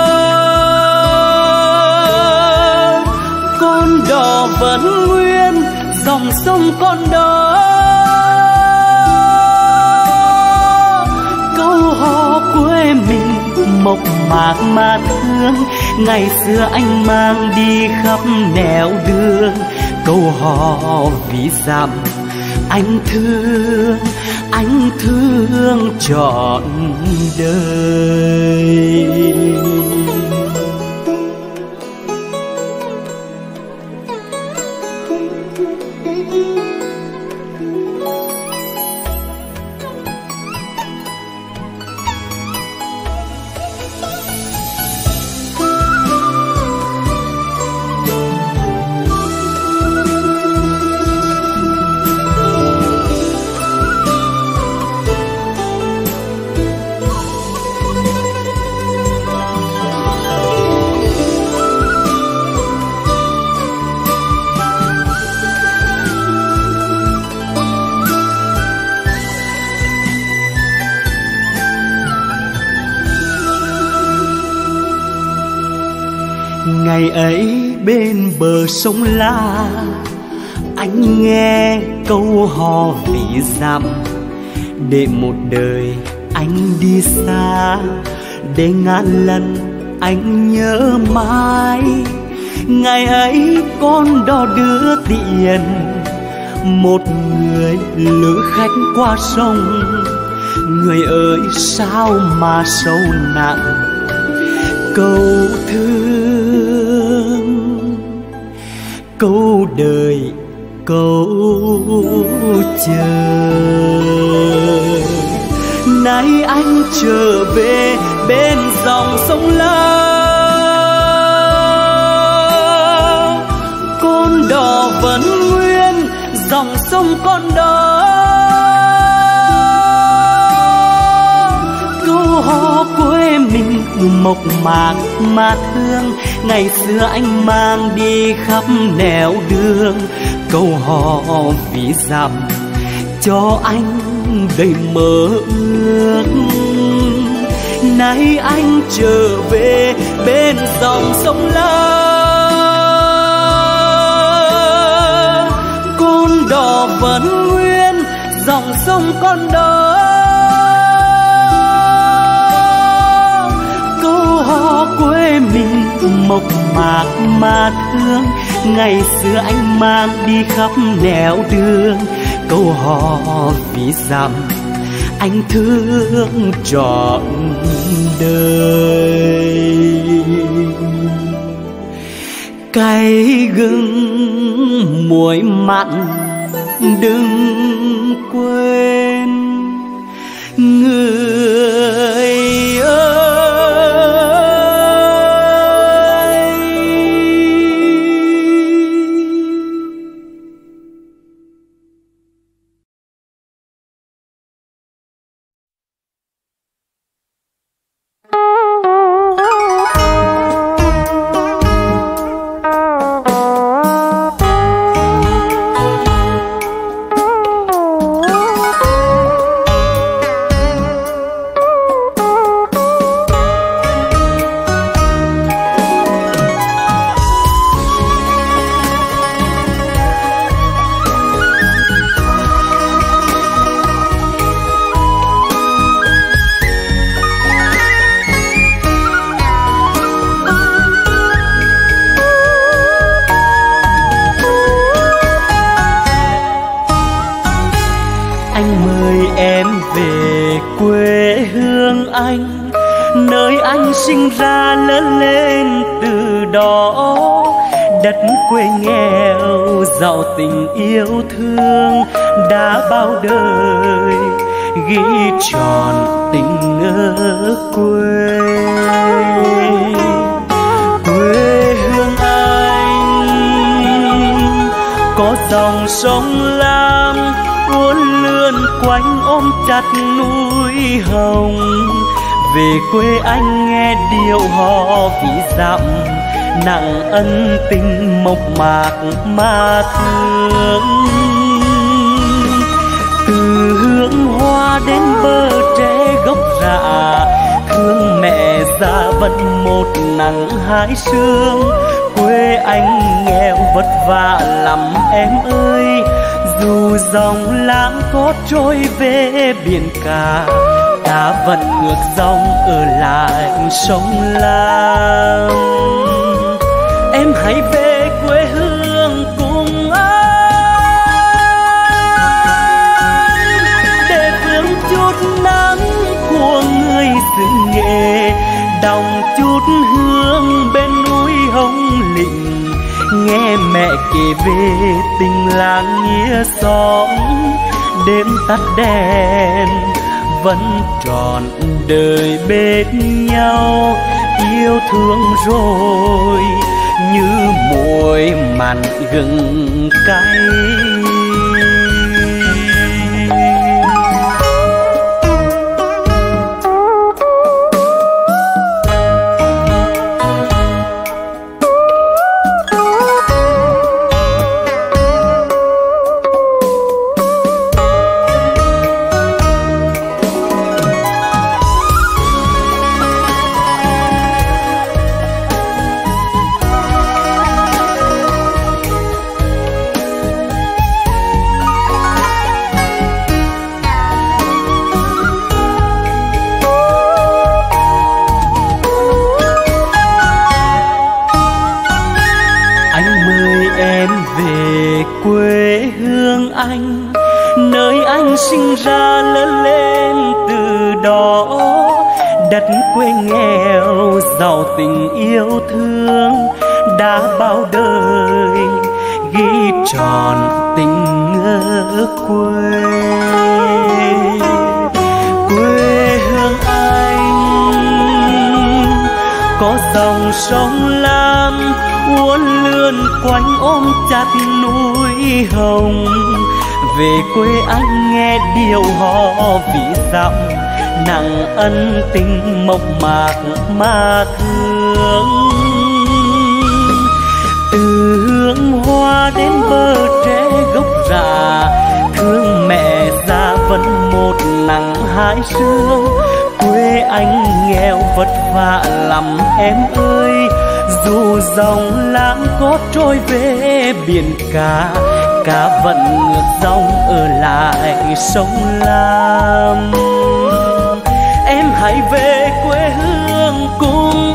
con đò vẫn nguyên dòng sông con đó. Câu hò quê mình mộc mạc mà thương, ngày xưa anh mang đi khắp nẻo đường. Câu hò ví dặm anh thương, anh thương trọn đời. Ngày ấy bên bờ sông La, anh nghe câu hò vì dặm. Để một đời anh đi xa, để ngàn lần anh nhớ mãi. Ngày ấy con đò đưa tiền, một người lữ khách qua sông. Người ơi sao mà sâu nặng câu thương, câu đời câu chờ. Nay anh trở về bên dòng sông La, con đò vẫn nguyên dòng sông con đó. Câu hò quê mình mộc mạc mà thương, ngày xưa anh mang đi khắp nẻo đường. Câu hò vì dặm cho anh đầy mơ ước. Nay anh trở về bên dòng sông La, con đò vẫn nguyên dòng sông con đó. Câu hò quê mình mộc mạc mà thương, ngày xưa anh mang đi khắp nẻo đường. Câu hò vì dặm anh thương trọn đời. Cay gừng muối mặn đừng quên, người ơi. Sinh ra lớn lên từ đó, đất quê nghèo giàu tình yêu thương đã bao đời ghi tròn tình ở quê. Quê hương anh có dòng sông Lam uốn lượn quanh ôm chặt núi Hồng. Về quê anh nghe điệu hò vì dặm, nặng ân tình mộc mạc mà thương. Từ hương hoa đến bờ tre gốc rạ, thương mẹ già vẫn một nắng hai sương. Quê anh nghèo vất vả lắm em ơi, dù dòng lãng có trôi về biển cả, ta vẫn ngược dòng ở lại sông Lam. Em hãy về quê hương cùng anh, để vương chút nắng của người xứ Nghệ, đồng chút hương bên núi Hồng Lĩnh. Nghe mẹ kể về tình làng nghĩa xóm, đêm tắt đèn vẫn trọn đời bên nhau. Yêu thương rồi như muối mặn gừng cay. sinh ra lớn lên từ đó. Đất quê nghèo giàu tình yêu thương, đã bao đời ghi tròn tình ở quê. Quê hương anh có dòng sông Lam uốn lượn quanh ôm chặt núi Hồng. Về quê anh nghe điệu hò vĩ dặm, nặng ân tình mộc mạc mà thương. Từ hương hoa đến bờ tre gốc rạ, thương mẹ già vẫn một nắng hai sương. Quê anh nghèo vất vả lắm em ơi, dù dòng lãng có trôi về biển cả, cá vẫn ngược dòng ở lại sông Lam. Em hãy về quê hương cùng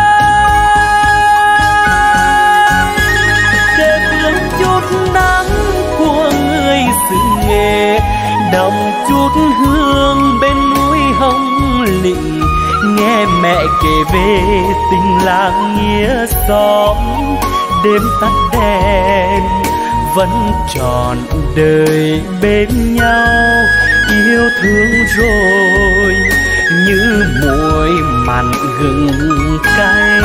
anh, để hưởng chút nắng của người xứ Nghệ, đậm chút hương bên núi Hồng Lĩnh, nghe mẹ kể về tình làng nghĩa xóm. Đêm tắt đèn vẫn tròn đời bên nhau, yêu thương rồi như muối mặn gừng cay.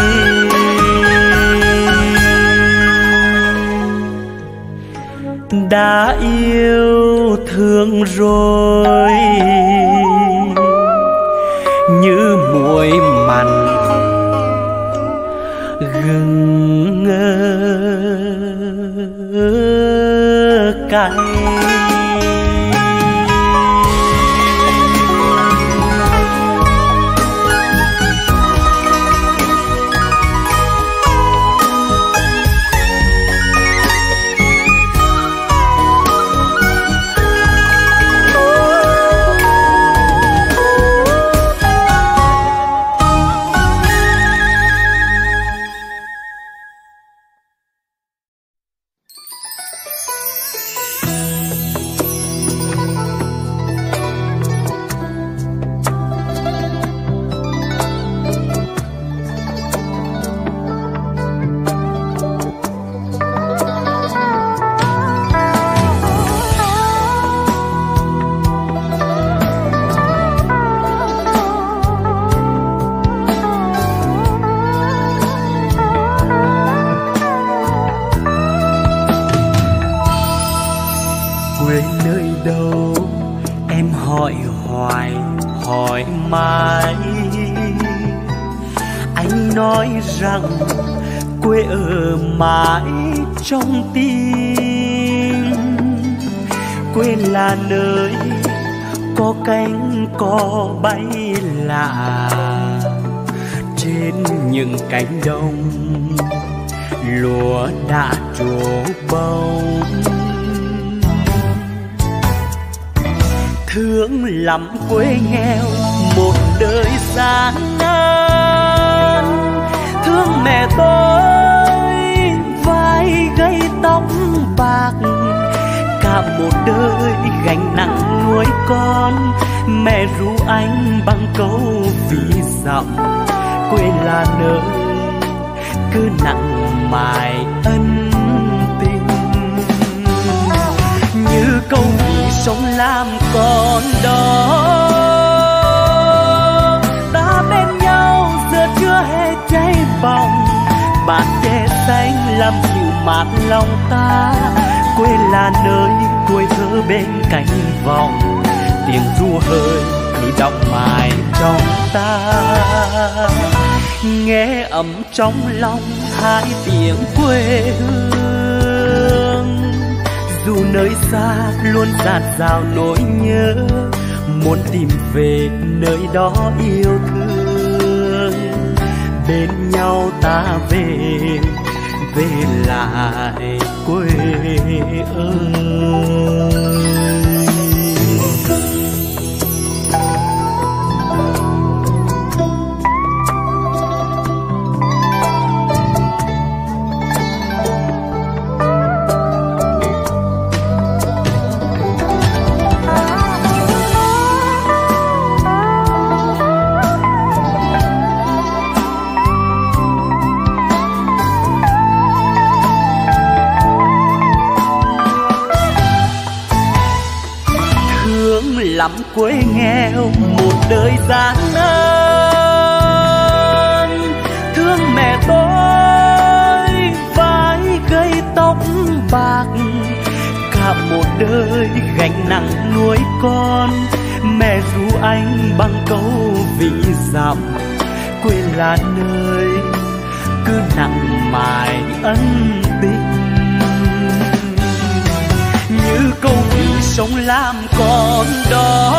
Đã yêu thương rồi như muối mặn gừng cay. Trong tim quê là nơi có cánh có bay lạ, trên những cánh đồng lúa đã trổ bông. Thương lắm quê nghèo một đời gian nan, thương mẹ tôi gây tóc bạc, cả một đời gánh nặng nuôi con. Mẹ ru anh bằng câu ví dặm, quê là nơi cứ nặng mài ân tình. Như câu ví sông Lam còn đó, ta bên nhau giờ chưa hề cháy bỏng. Bạt tre xanh làm dịu mát lòng ta, quê là nơi tuổi thơ bên cánh vọng. Tiếng ru hơi cứ đọng mãi trong ta, nghe ấm trong lòng hai tiếng quê hương. Dù nơi xa luôn dạt dào nỗi nhớ, muốn tìm về nơi đó yêu thương. Bên nhau ta về, về lại quê ơi. thương lắm quê nghèo một đời gian nan. Thương mẹ tôi vai gây tóc bạc, cả một đời gánh nặng nuôi con. Mẹ ru anh bằng câu vị dặm, quê là nơi cứ nặng mài ân tình. Như câu ví sống làm con đó,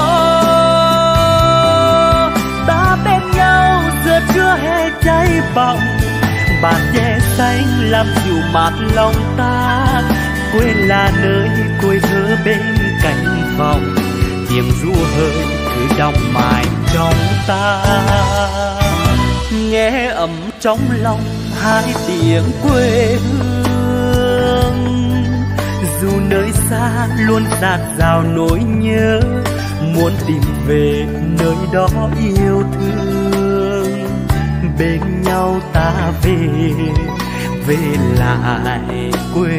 ta bên nhau giờ chưa hè cháy bỏng. Bàn che xanh làm dịu mát lòng ta, quê là nơi cuối thơ bên cánh vòng. Tiếng ru hơi cứ đọng mãi trong ta, nghe ấm trong lòng hai tiếng quê hương. Dù nơi xa luôn dạt dào nỗi nhớ, muốn tìm về nơi đó yêu thương. Bên nhau ta về, về lại quê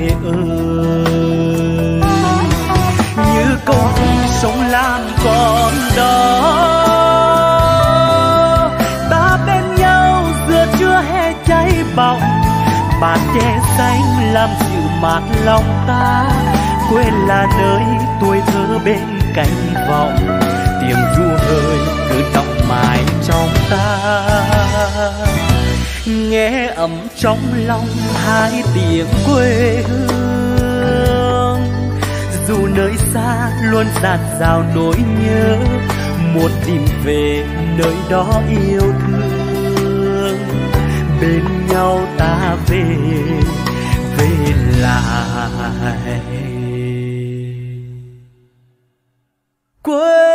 ơi. Như câu sống làm con đó, ta bên nhau giữa trưa hè cháy bỏng. Bàn che xanh làm dịu mát lòng ta, quê là nơi tuổi thơ bên cánh vọng. Tiếng ru hơi cứ đọng mãi trong ta, nghe ấm trong lòng hai tiếng quê hương. Dù nơi xa luôn dạt dào nỗi nhớ, muốn tìm về nơi đó yêu thương. Bên nhau ta về, về lại quê.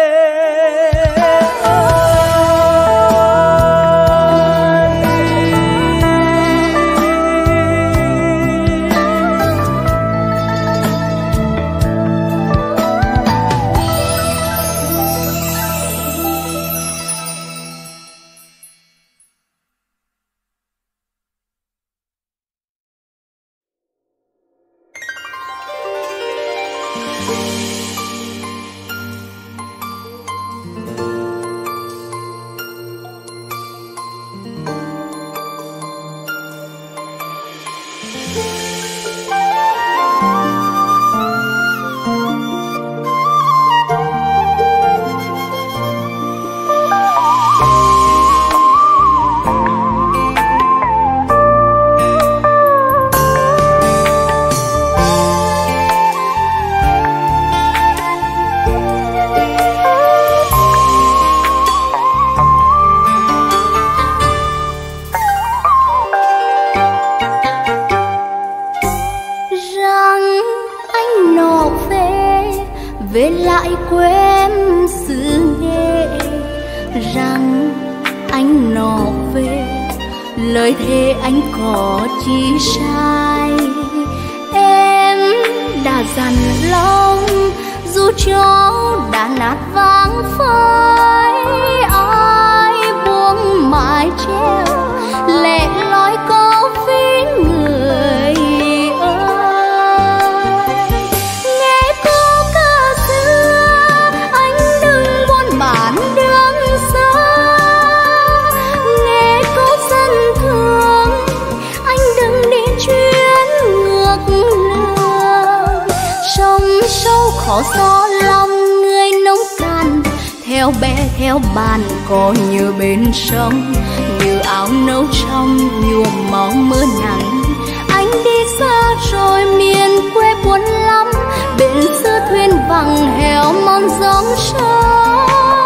về lại quê em xứ Nghệ, rằng anh nọ về lời thề anh có chi sai. Em đã dằn lòng dù cho đã nát vang phai, ai buông mái treo lẻ loi câu với người ơi. Nghe câu ca xưa anh đừng buồn bản đường xa, nghe câu dân thương anh đừng đi chuyến ngược lường. Sông sâu khó gió lòng người nông cạn, theo bé theo bàn có như bên sông, như áo nâu trong nhuộm máu mưa nắng. Anh đi xa rồi miền quê buồn lắm, bên xưa thuyền vắng heo mòn gióng sông.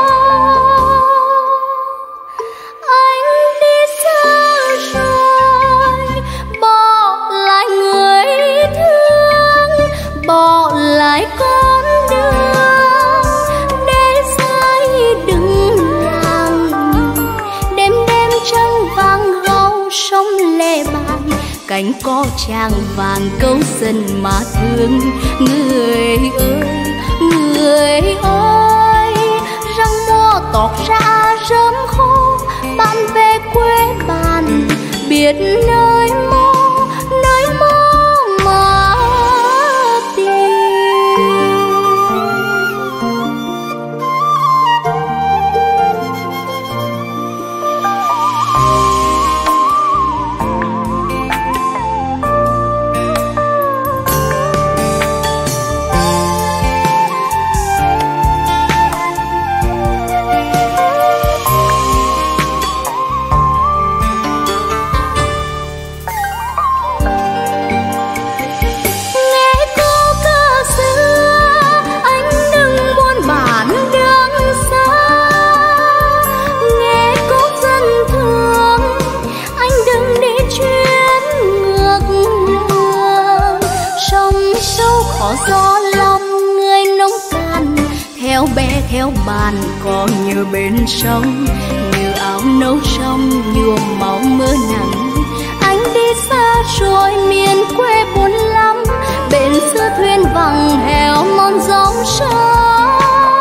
Anh đi xa rồi bỏ lại người thương, bỏ lại con đường để sai đừng làng. Đêm đêm trăng vàng gâu sông lệ bàn, cánh có tràng vàng câu dân mà thương. Người ơi người ơi, răng mùa tọt ra rơm khô, bạn về quê bạn biết nơi mô nơi mô mà tìm. khéo bé khéo bàn còn như bên sông, như áo nấu xong nhuộm máu mưa nắng. Anh đi xa rồi miền quê buồn lắm, bên xưa thuyền vắng heo mòn dòng sông.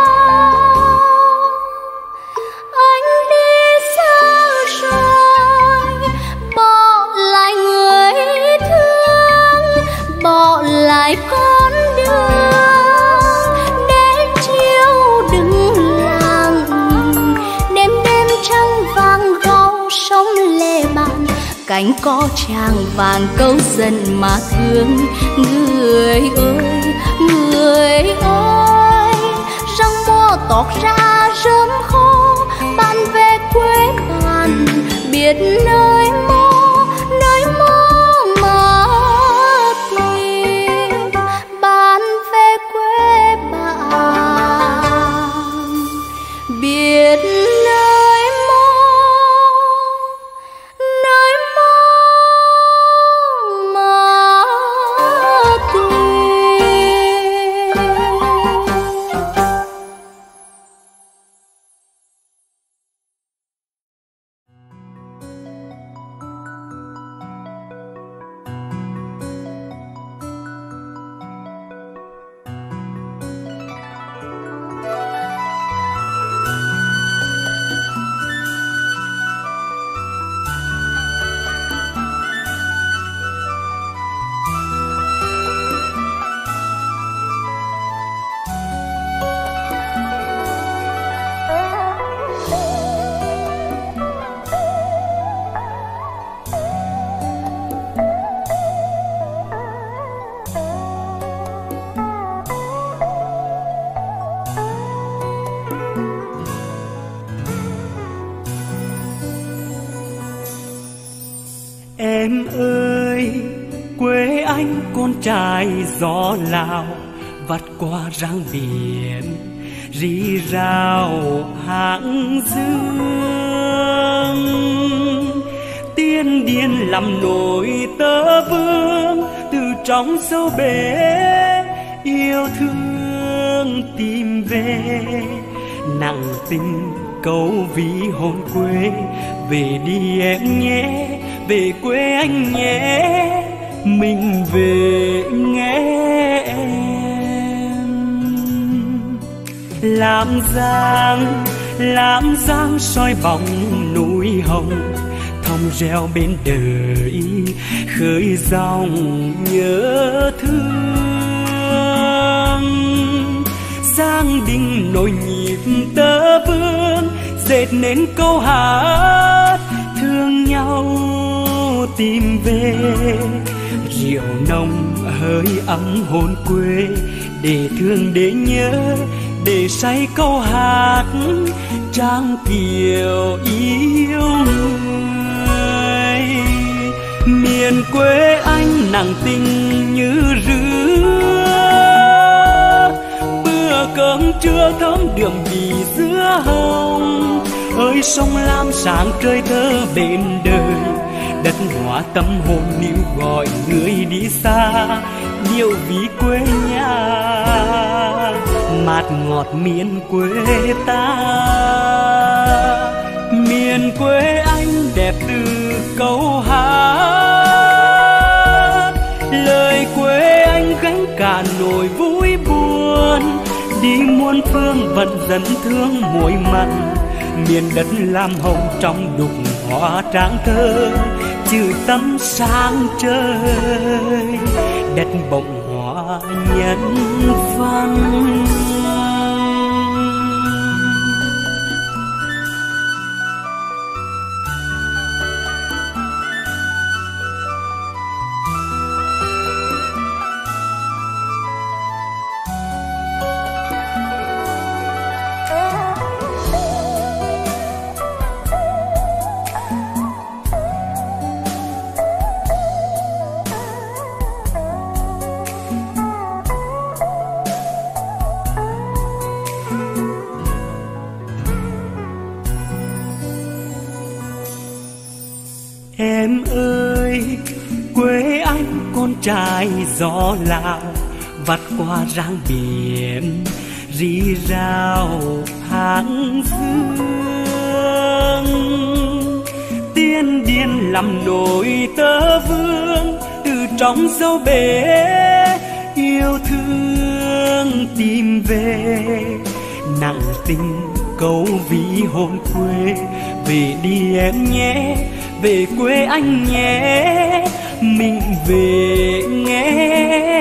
Anh đi xa rồi bỏ lại người thương, bỏ lại con đường để chiều đừng lặng. Đêm đêm trăng vàng góc sông lệ bàn, cánh có chàng vàng câu dần mà thương. Người ơi người ơi, răng mùa tóc ra rơm khô, bạn về quê bạn biết nơi mô nơi mô mà tìm. Bạn về quê bạn biết nơi mô nơi mô mà tìm. Em ơi quê anh con trai gió Lào, vắt qua răng biển rì rào hàng dương. Tiên điên làm nổi tơ vương, từ trong sâu bể yêu thương tìm về. Nặng tình câu ví hồn quê, về đi em nhé, về quê anh nhé, mình về nghe em. Làm giang làm giang soi bóng núi hồng, thòng reo bên đời khơi dòng nhớ thương. Giang đình nổi nhịp tơ vương, dệt nên câu hát thương nhau tìm về. Rượu nồng hơi ấm hồn quê, để thương để nhớ, để say câu hát trang kiều yêu người. Miền quê anh nặng tình như rứa, bữa cơm trưa thơm đường vì dứa hồng. Ơi sông lam sáng trời thơ bên đời, đất hóa tâm hồn níu gọi người đi xa, điệu ví quê nhà mát ngọt miền quê ta. Miền quê anh đẹp từ câu hát, lời quê anh gánh cả nỗi vui buồn. Đi muôn phương vẫn dẫn thương muối mặn, miền đất lam hồng trong đục hoa tráng thơ, chữ tâm sáng trời, đất bồng hoa nhân văn. Em ơi quê anh con trai gió Lào, vắt qua rang biển rì rào hàng dương. Tiên điên làm nổi tơ vương từ trong sâu bể yêu thương tìm về. Nặng tình câu ví hồn quê, về đi em nhé, về quê anh nhé, mình về nghe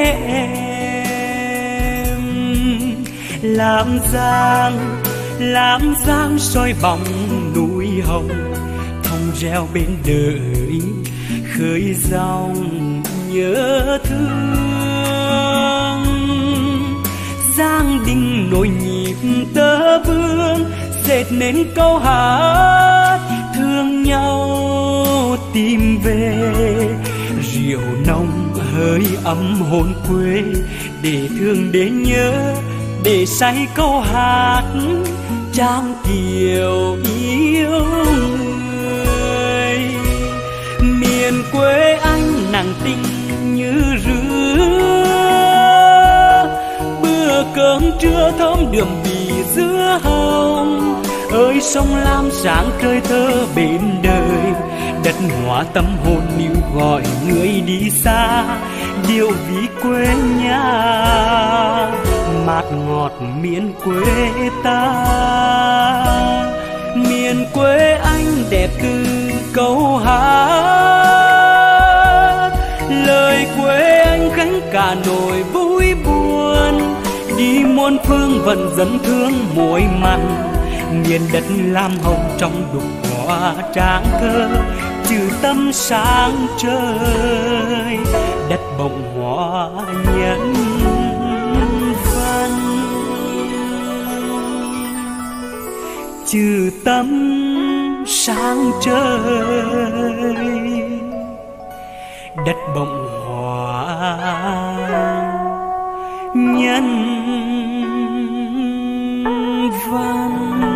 em. Làm giang, làm giang soi bóng núi hồng, thông reo bên đời khơi dòng nhớ thương. Giang đình nổi nhịp tơ vương, dệt nên câu hát thương nhau tìm về. Rượu nồng hơi ấm hồn quê, để thương đến nhớ, để say câu hát trang kiều yêu người. Miền quê anh nàng tình như rứa, bữa cơm trưa thơm đượm bì dưa hồng. Ơi sông lam sáng trời thơ bên đời, đất hóa tâm hồn níu gọi người đi xa. Điều ví quê nhà mát ngọt miền quê ta. Miền quê anh đẹp từ câu hát, lời quê anh gánh cả nỗi vui buồn. Đi muôn phương vẫn dẫn thương muối mặn, miền đất lam hồng trong đục hoa tráng thơ. Trừ tâm sáng trời, đất bồng hoa nhân văn. Trừ tâm sáng trời, đất bồng hoa nhân văn.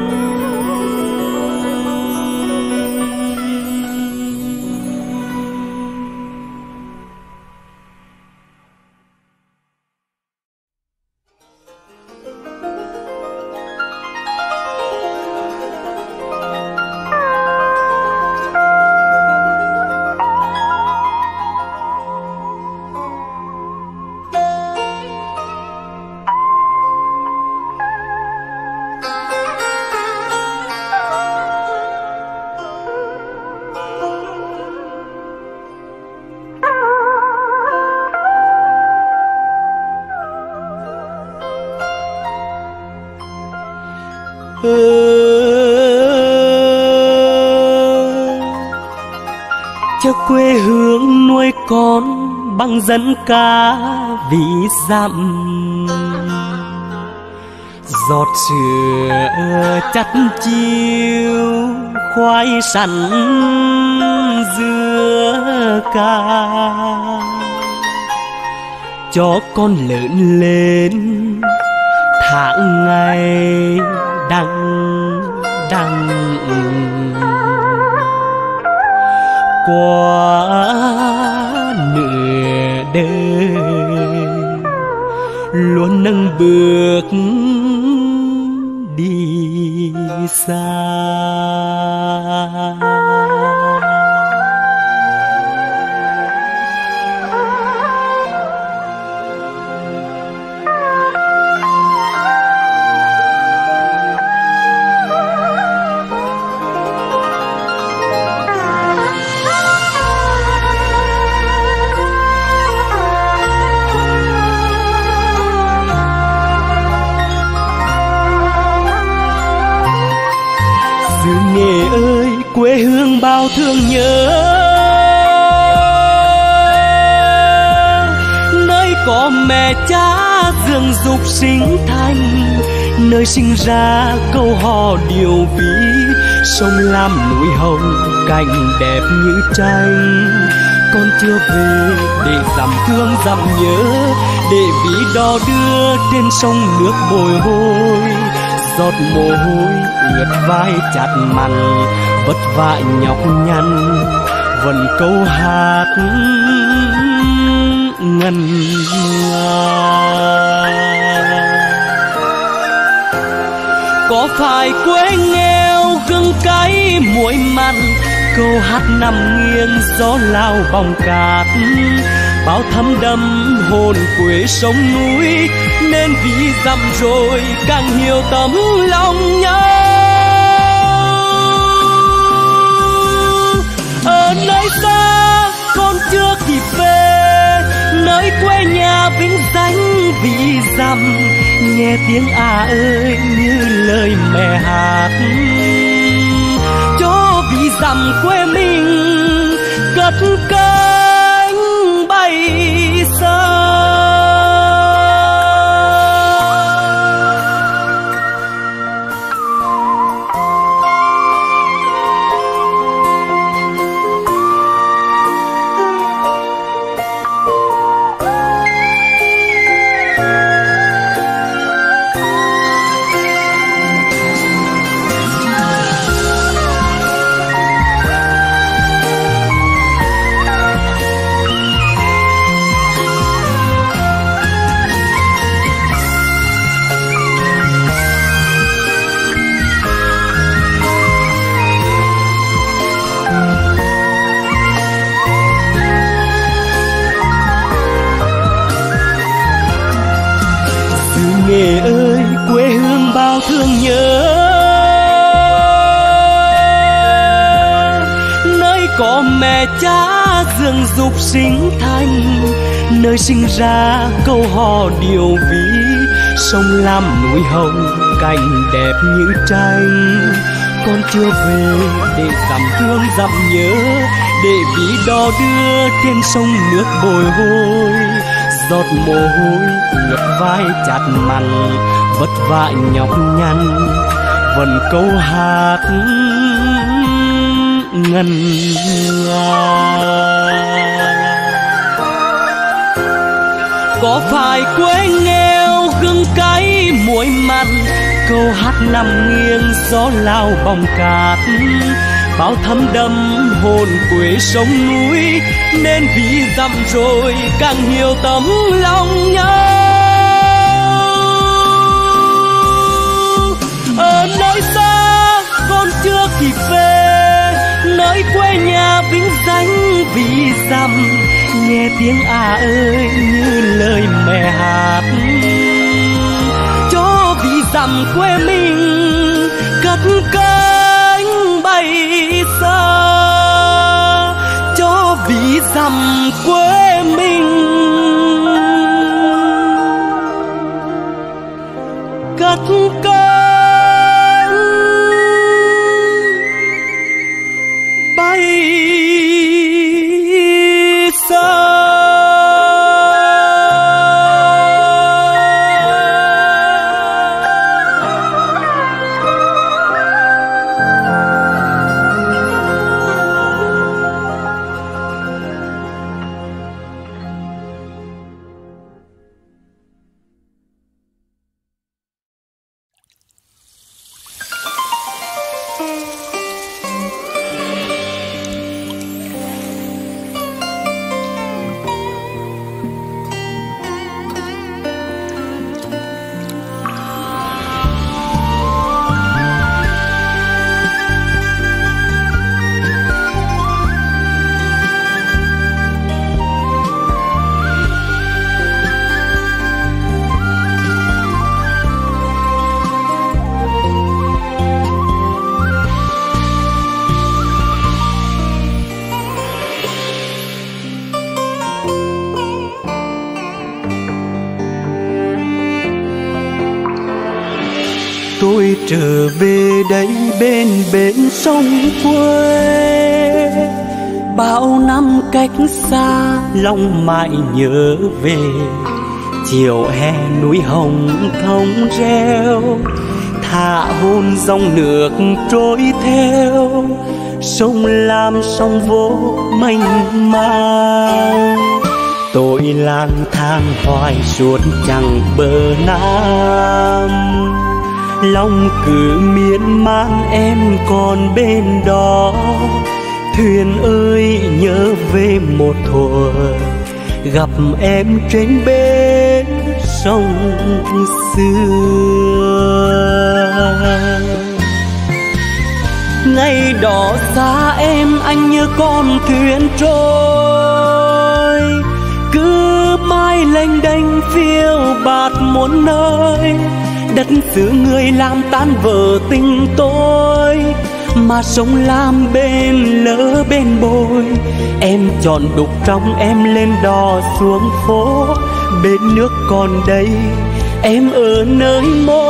Cho quê hương nuôi con bằng dân ca vì dặm. Giọt sữa chắt chiêu khoai sắn dưa ca, cho con lớn lên tháng ngày đằng đằng. Qua nửa đời luôn nâng bước đi xa. Nghề ơi quê hương bao thương nhớ, nơi có mẹ cha dưỡng dục sinh thành, nơi sinh ra câu hò điều ví. Sông lam núi hồng cảnh đẹp như tranh, con chưa về để dằm thương dằm nhớ, để ví đò đưa trên sông nước bồi hồi. Giọt mồ hôi ướt vai chặt mặn, vất vả nhọc nhằn vẫn câu hát ngân nga. Có phải quê nghèo gừng cay muối mặn, câu hát nằm nghiêng gió lao bóng cát, bao thấm đẫm hồn quê sông núi, nên vì dặm rồi càng hiểu tấm lòng nhau. Ở nơi xa con chưa kịp về, nơi quê nhà vĩnh danh vì dặm, nghe tiếng à ơi như lời mẹ hát, cho vì dặm quê mình cất cánh bay xa. Nghề ơi quê hương bao thương nhớ, nơi có mẹ cha dưỡng dục sinh thành, nơi sinh ra câu hò điều ví, sông lam núi hồng cảnh đẹp như tranh. Con chưa về để dặm thương dặm nhớ, để ví đò đưa trên sông nước bồi hồi, giọt mồ hôi ngập vai chặt mặn, vất vả nhọc nhằn vẫn câu hát ngân nga. Có phải quê nghèo gừng cay muối mặn, câu hát nằm nghiêng gió lao bóng cát, bao thấm đẫm hồn quê sông núi, nên vì dặm rồi càng hiểu tấm lòng nhau. Ở nơi xa con chưa kịp về, nơi quê nhà vĩnh danh vì dặm, nghe tiếng à ơi như lời mẹ hát, cho vì dặm quê mình cất cánh bay xa, cho vì dặm quê mình cất cánh bay xa. Tôi trở về đây bên bến sông quê, bao năm cách xa lòng mãi nhớ về. Chiều hè núi hồng thông reo, thả hôn dòng nước trôi theo, sông lam sông vô mênh mang. Tôi lang thang hoài suốt chẳng bờ nam, lòng cứ miên man em còn bên đó. Thuyền ơi nhớ về một thuở, gặp em trên bến sông xưa. đò xa em anh như con thuyền trôi, cứ mãi lênh đênh phiêu bạt muôn nơi. Đất xứ người làm tan vỡ tình tôi, mà sông Lam bên lỡ bên bồi. Em chọn đục trong em lên đò xuống phố, bên nước còn đây em ở nơi mô.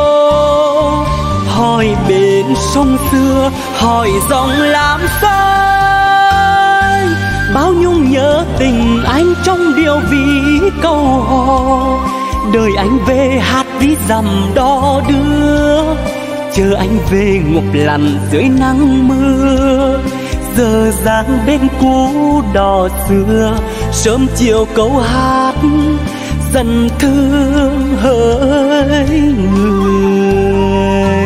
Hỏi bên sông xưa, hỏi dòng Lam xanh, bao nhung nhớ tình anh trong điệu ví câu hò. Đời anh về hát ví dặm đò đưa, chờ anh về ngục lặn dưới nắng mưa. Giờ dáng bên cũ đò xưa, sớm chiều câu hát dần thương hỡi người.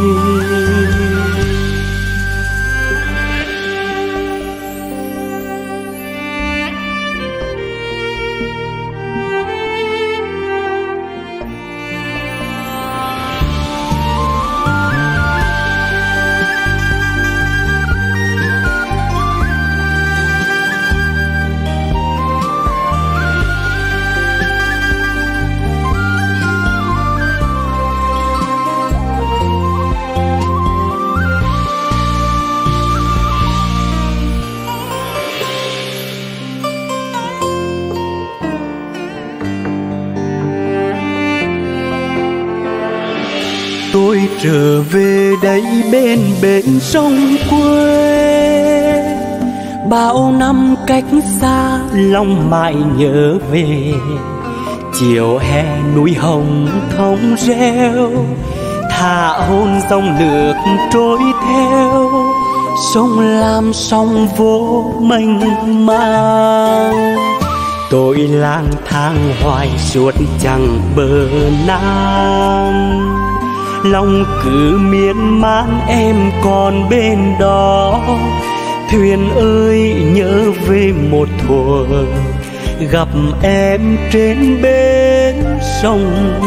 Tôi trở về đây bên bên sông quê, bao năm cách xa lòng mãi nhớ về. Chiều hè núi hồng thông reo, thả hôn dòng nước trôi theo. Sông Lam sông vô mênh mang, tôi lang thang hoài suốt chẳng bờ nam. Lòng cứ miên man em còn bên đó. Thuyền ơi nhớ về một thuở, gặp em trên bến sông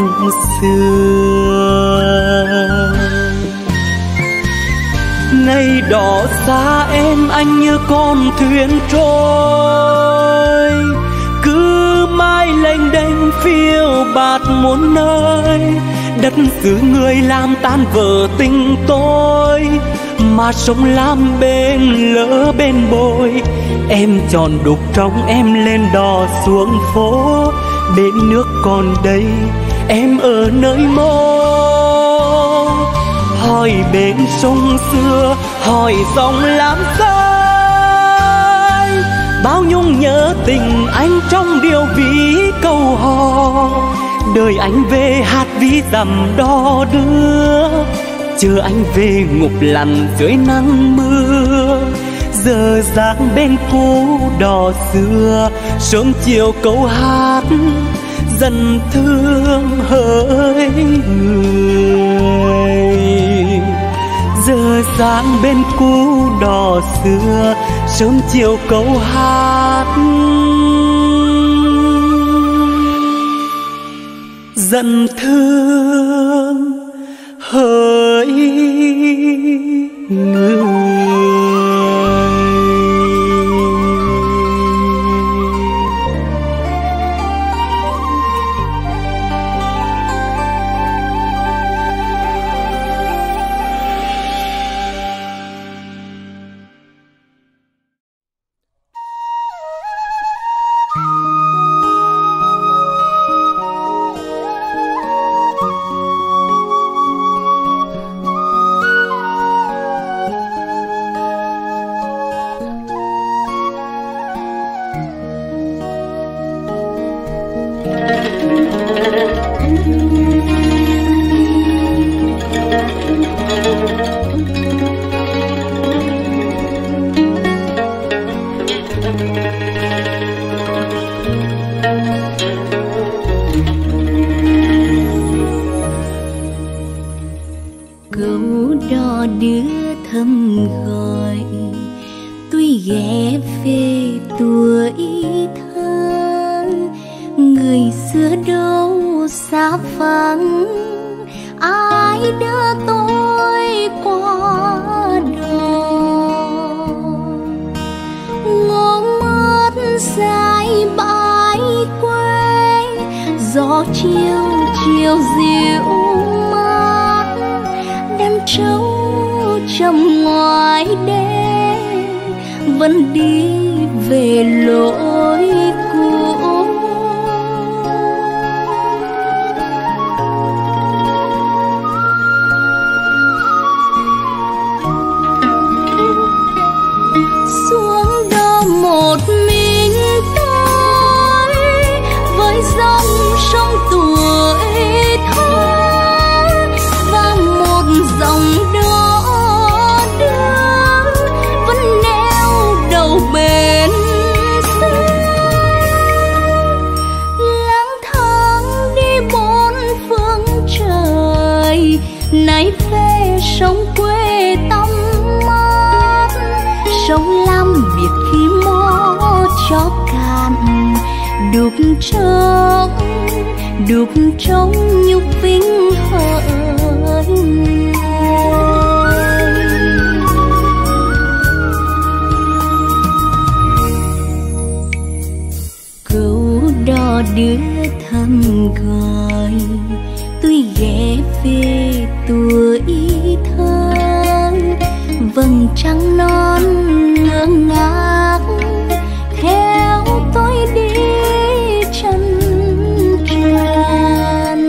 xưa. Ngày đò xa em anh như con thuyền trôi, cứ mãi lênh đênh phiêu bạt muôn nơi. Đất xứ người làm tan vỡ tình tôi, mà sông Lam bên lỡ bên bồi. Em chọn đục trong em lên đò xuống phố, bên nước còn đây em ở nơi mô. Hỏi bên sông xưa, hỏi dòng Lam xanh, bao nhung nhớ tình anh trong điệu ví câu hò. Đời anh về hát ví dặm đò đưa, chờ anh về ngục lặn dưới nắng mưa. Giờ dáng bên cũ đò xưa, sớm chiều câu hát dần thương hỡi người. Giờ dáng bên cũ đò xưa, sớm chiều câu hát dần thương hỡi người. Ai đưa tôi qua đời. chiều chiều dịu mát, đàn trâu trầm ngoài đê vẫn đi về lối cũ. Xuống đó một mình tôi với dòng sông tuổi thơ và một dòng đó đưa vẫn neo đầu bên lang thang đi bốn phương trời, nay về sông quê tăm mát, sông Lam biệt khi mó cho cạn, đục trong đục trong nhục vinh hỡi người. Câu đò đưa thăm gọi tôi ghé về tuổi thơ, vầng trăng non ngơ ngác theo tôi đi chân trần.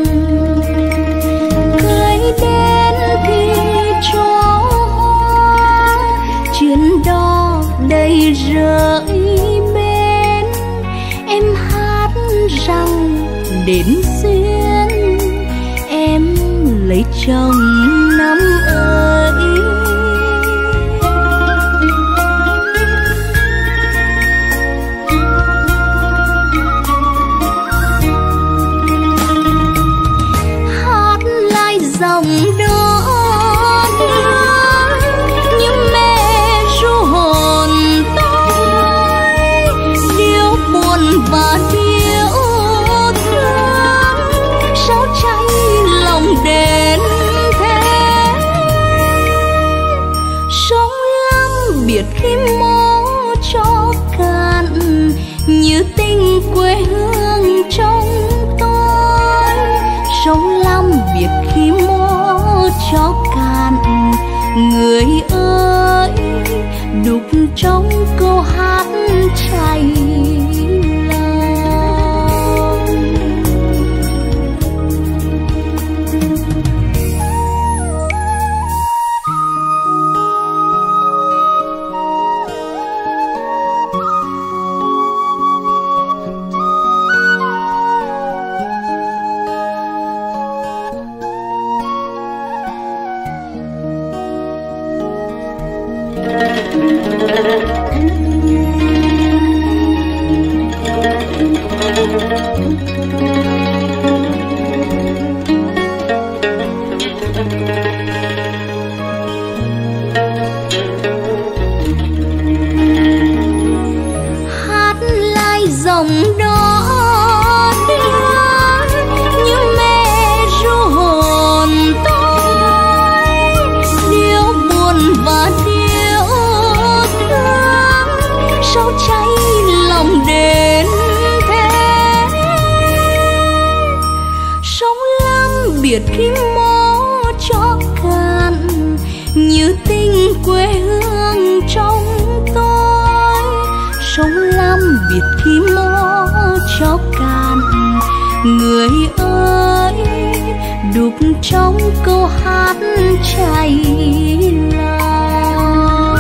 Cưới đến thì cho hoa chuyến đò đầy rơi bên, em hát rằng đến duyên em lấy chồng năm ơi. Dòng đó như mẹ ru hồn tôi, điệu buồn và điệu thương sao cháy lòng đến thế. Sông Lam biệt khi mó cho cạn, như tình quê hương trong tôi. Sông Lam biệt khi mó cho cạn, người ơi đục trong câu hát chảy hát lại dòng đó đưa như mẹ ru hồn tôi, điệu buồn và điệu thương sao cháy lòng đến thế. Sông Lam biệt khi mó cho cạn, như tình quê hương trong tôi. Sông Lam biệt khi mó cho cạn, người ơi đục trong câu hát chảy lòng.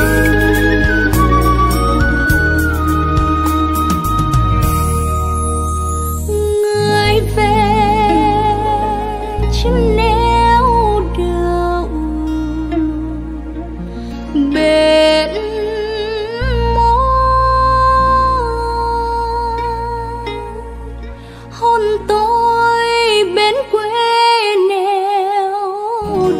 Người về chim neo đậu bên hôn tôi bên quê neo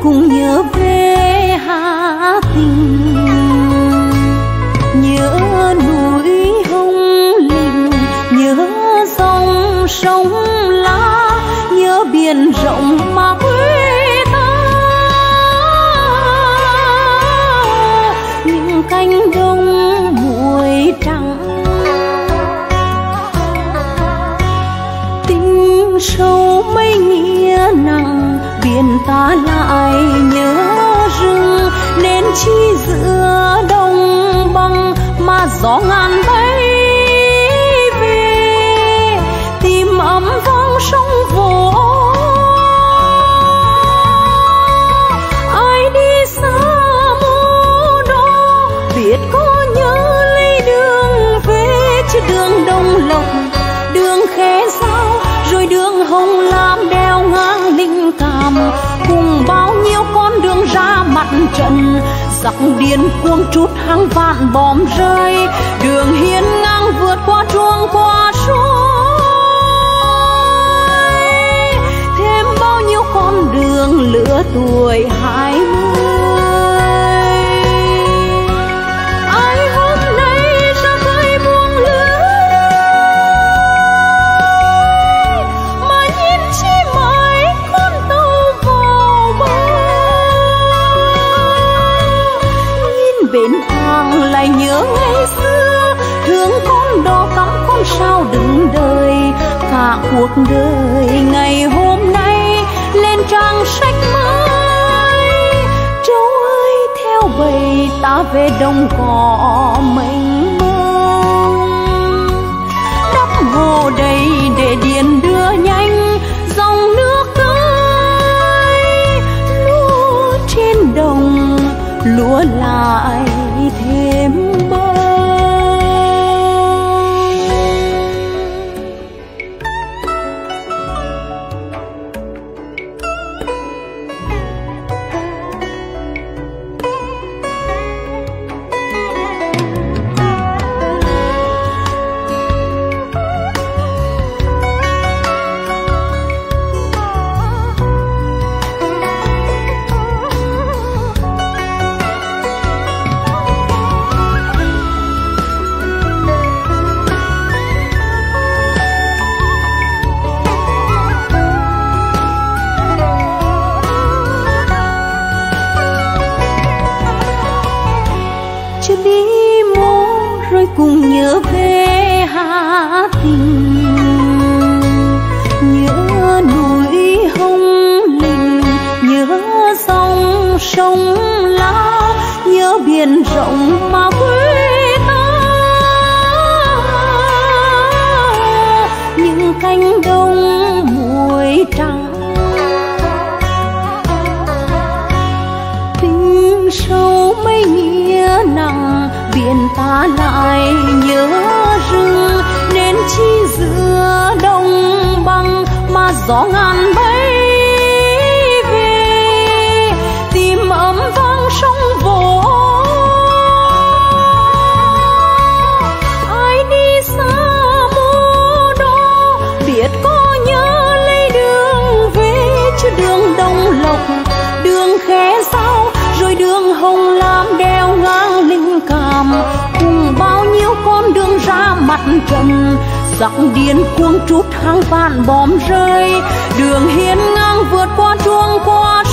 cùng nhớ về Hà Tình, nhớ núi Hồng Linh, nhớ dòng sông lá, nhớ biển rộng mà quê ta. Những cánh đồng muối trắng, tình sâu mấy nghĩa nặng, biển ta lại nhớ rừng, nên chi giữa đồng bằng mà gió ngàn bay về, tìm ấm vang sông vỗ. Ai đi xa mô đó biết có nhớ lấy đường về, chứ đường Đông Lộc, đường Khé Sao, rồi đường Hồng Lam đeo ngang Linh Cảm, cùng bao nhiêu con đường ra mặt trận. Giặc điên cuồng trút hàng vạn bom rơi, đường hiên ngang vượt qua truông qua suối, thêm bao nhiêu con đường lứa tuổi hai mươi. Ai hôm nay ra khơi buông lưới, mà nhìn chi mãi con tàu vào bờ. Nhìn bên hàng lại nhớ ngày xưa, thương con đò cắm con sao đừng đời. Cả cuộc đời ngày hôm nay lên trang sách mới. Trâu ơi theo bầy ta về đồng cỏ mênh mông, đắp hồ đầy để điền đưa nhanh dòng nước tới. Lúa trên đồng lúa lại thêm bông. Cùng nhớ về Hà Tình, nhớ núi Hồng Linh, nhớ dòng sông lá, nhớ biển rộng mà quê ta. Những cánh đồng muối trắng, tình sâu mấy nghĩa nặng, biển ta lại nhớ rừng, nên chi giữa đồng bằng mà gió ngàn bay về, tìm ấm vang sông vỗ. Ai đi xa mô đó biết có nhớ lấy đường về, chứ đường Đông Lộc, đường Khé Sao, rồi đường Hồng Lam đeo ngang Linh Cảm, cùng bao nhiêu con đường ra mặt trận. Giặc điên cuồng trút hàng vạn bom rơi, đường hiên ngang vượt qua truông qua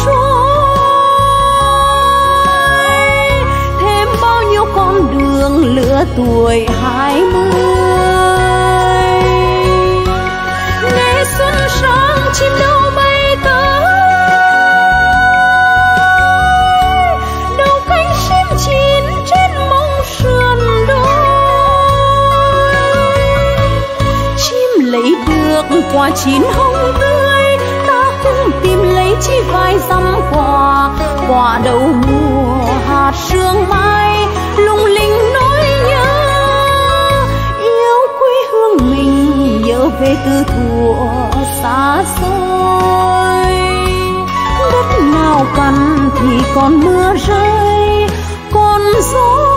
suối, thêm bao nhiêu con đường lứa tuổi hai mươi. Ngày xuân sáng chim đâu bay tới, lấy được quả chín hồng tươi, ta cũng tìm lấy chi vài dăm quả. Quả đầu mùa hạt sương mai lung linh nỗi nhớ, yêu quê hương mình nhớ về từ thuở xa xôi. Đất nào cằn thì còn mưa rơi, còn gió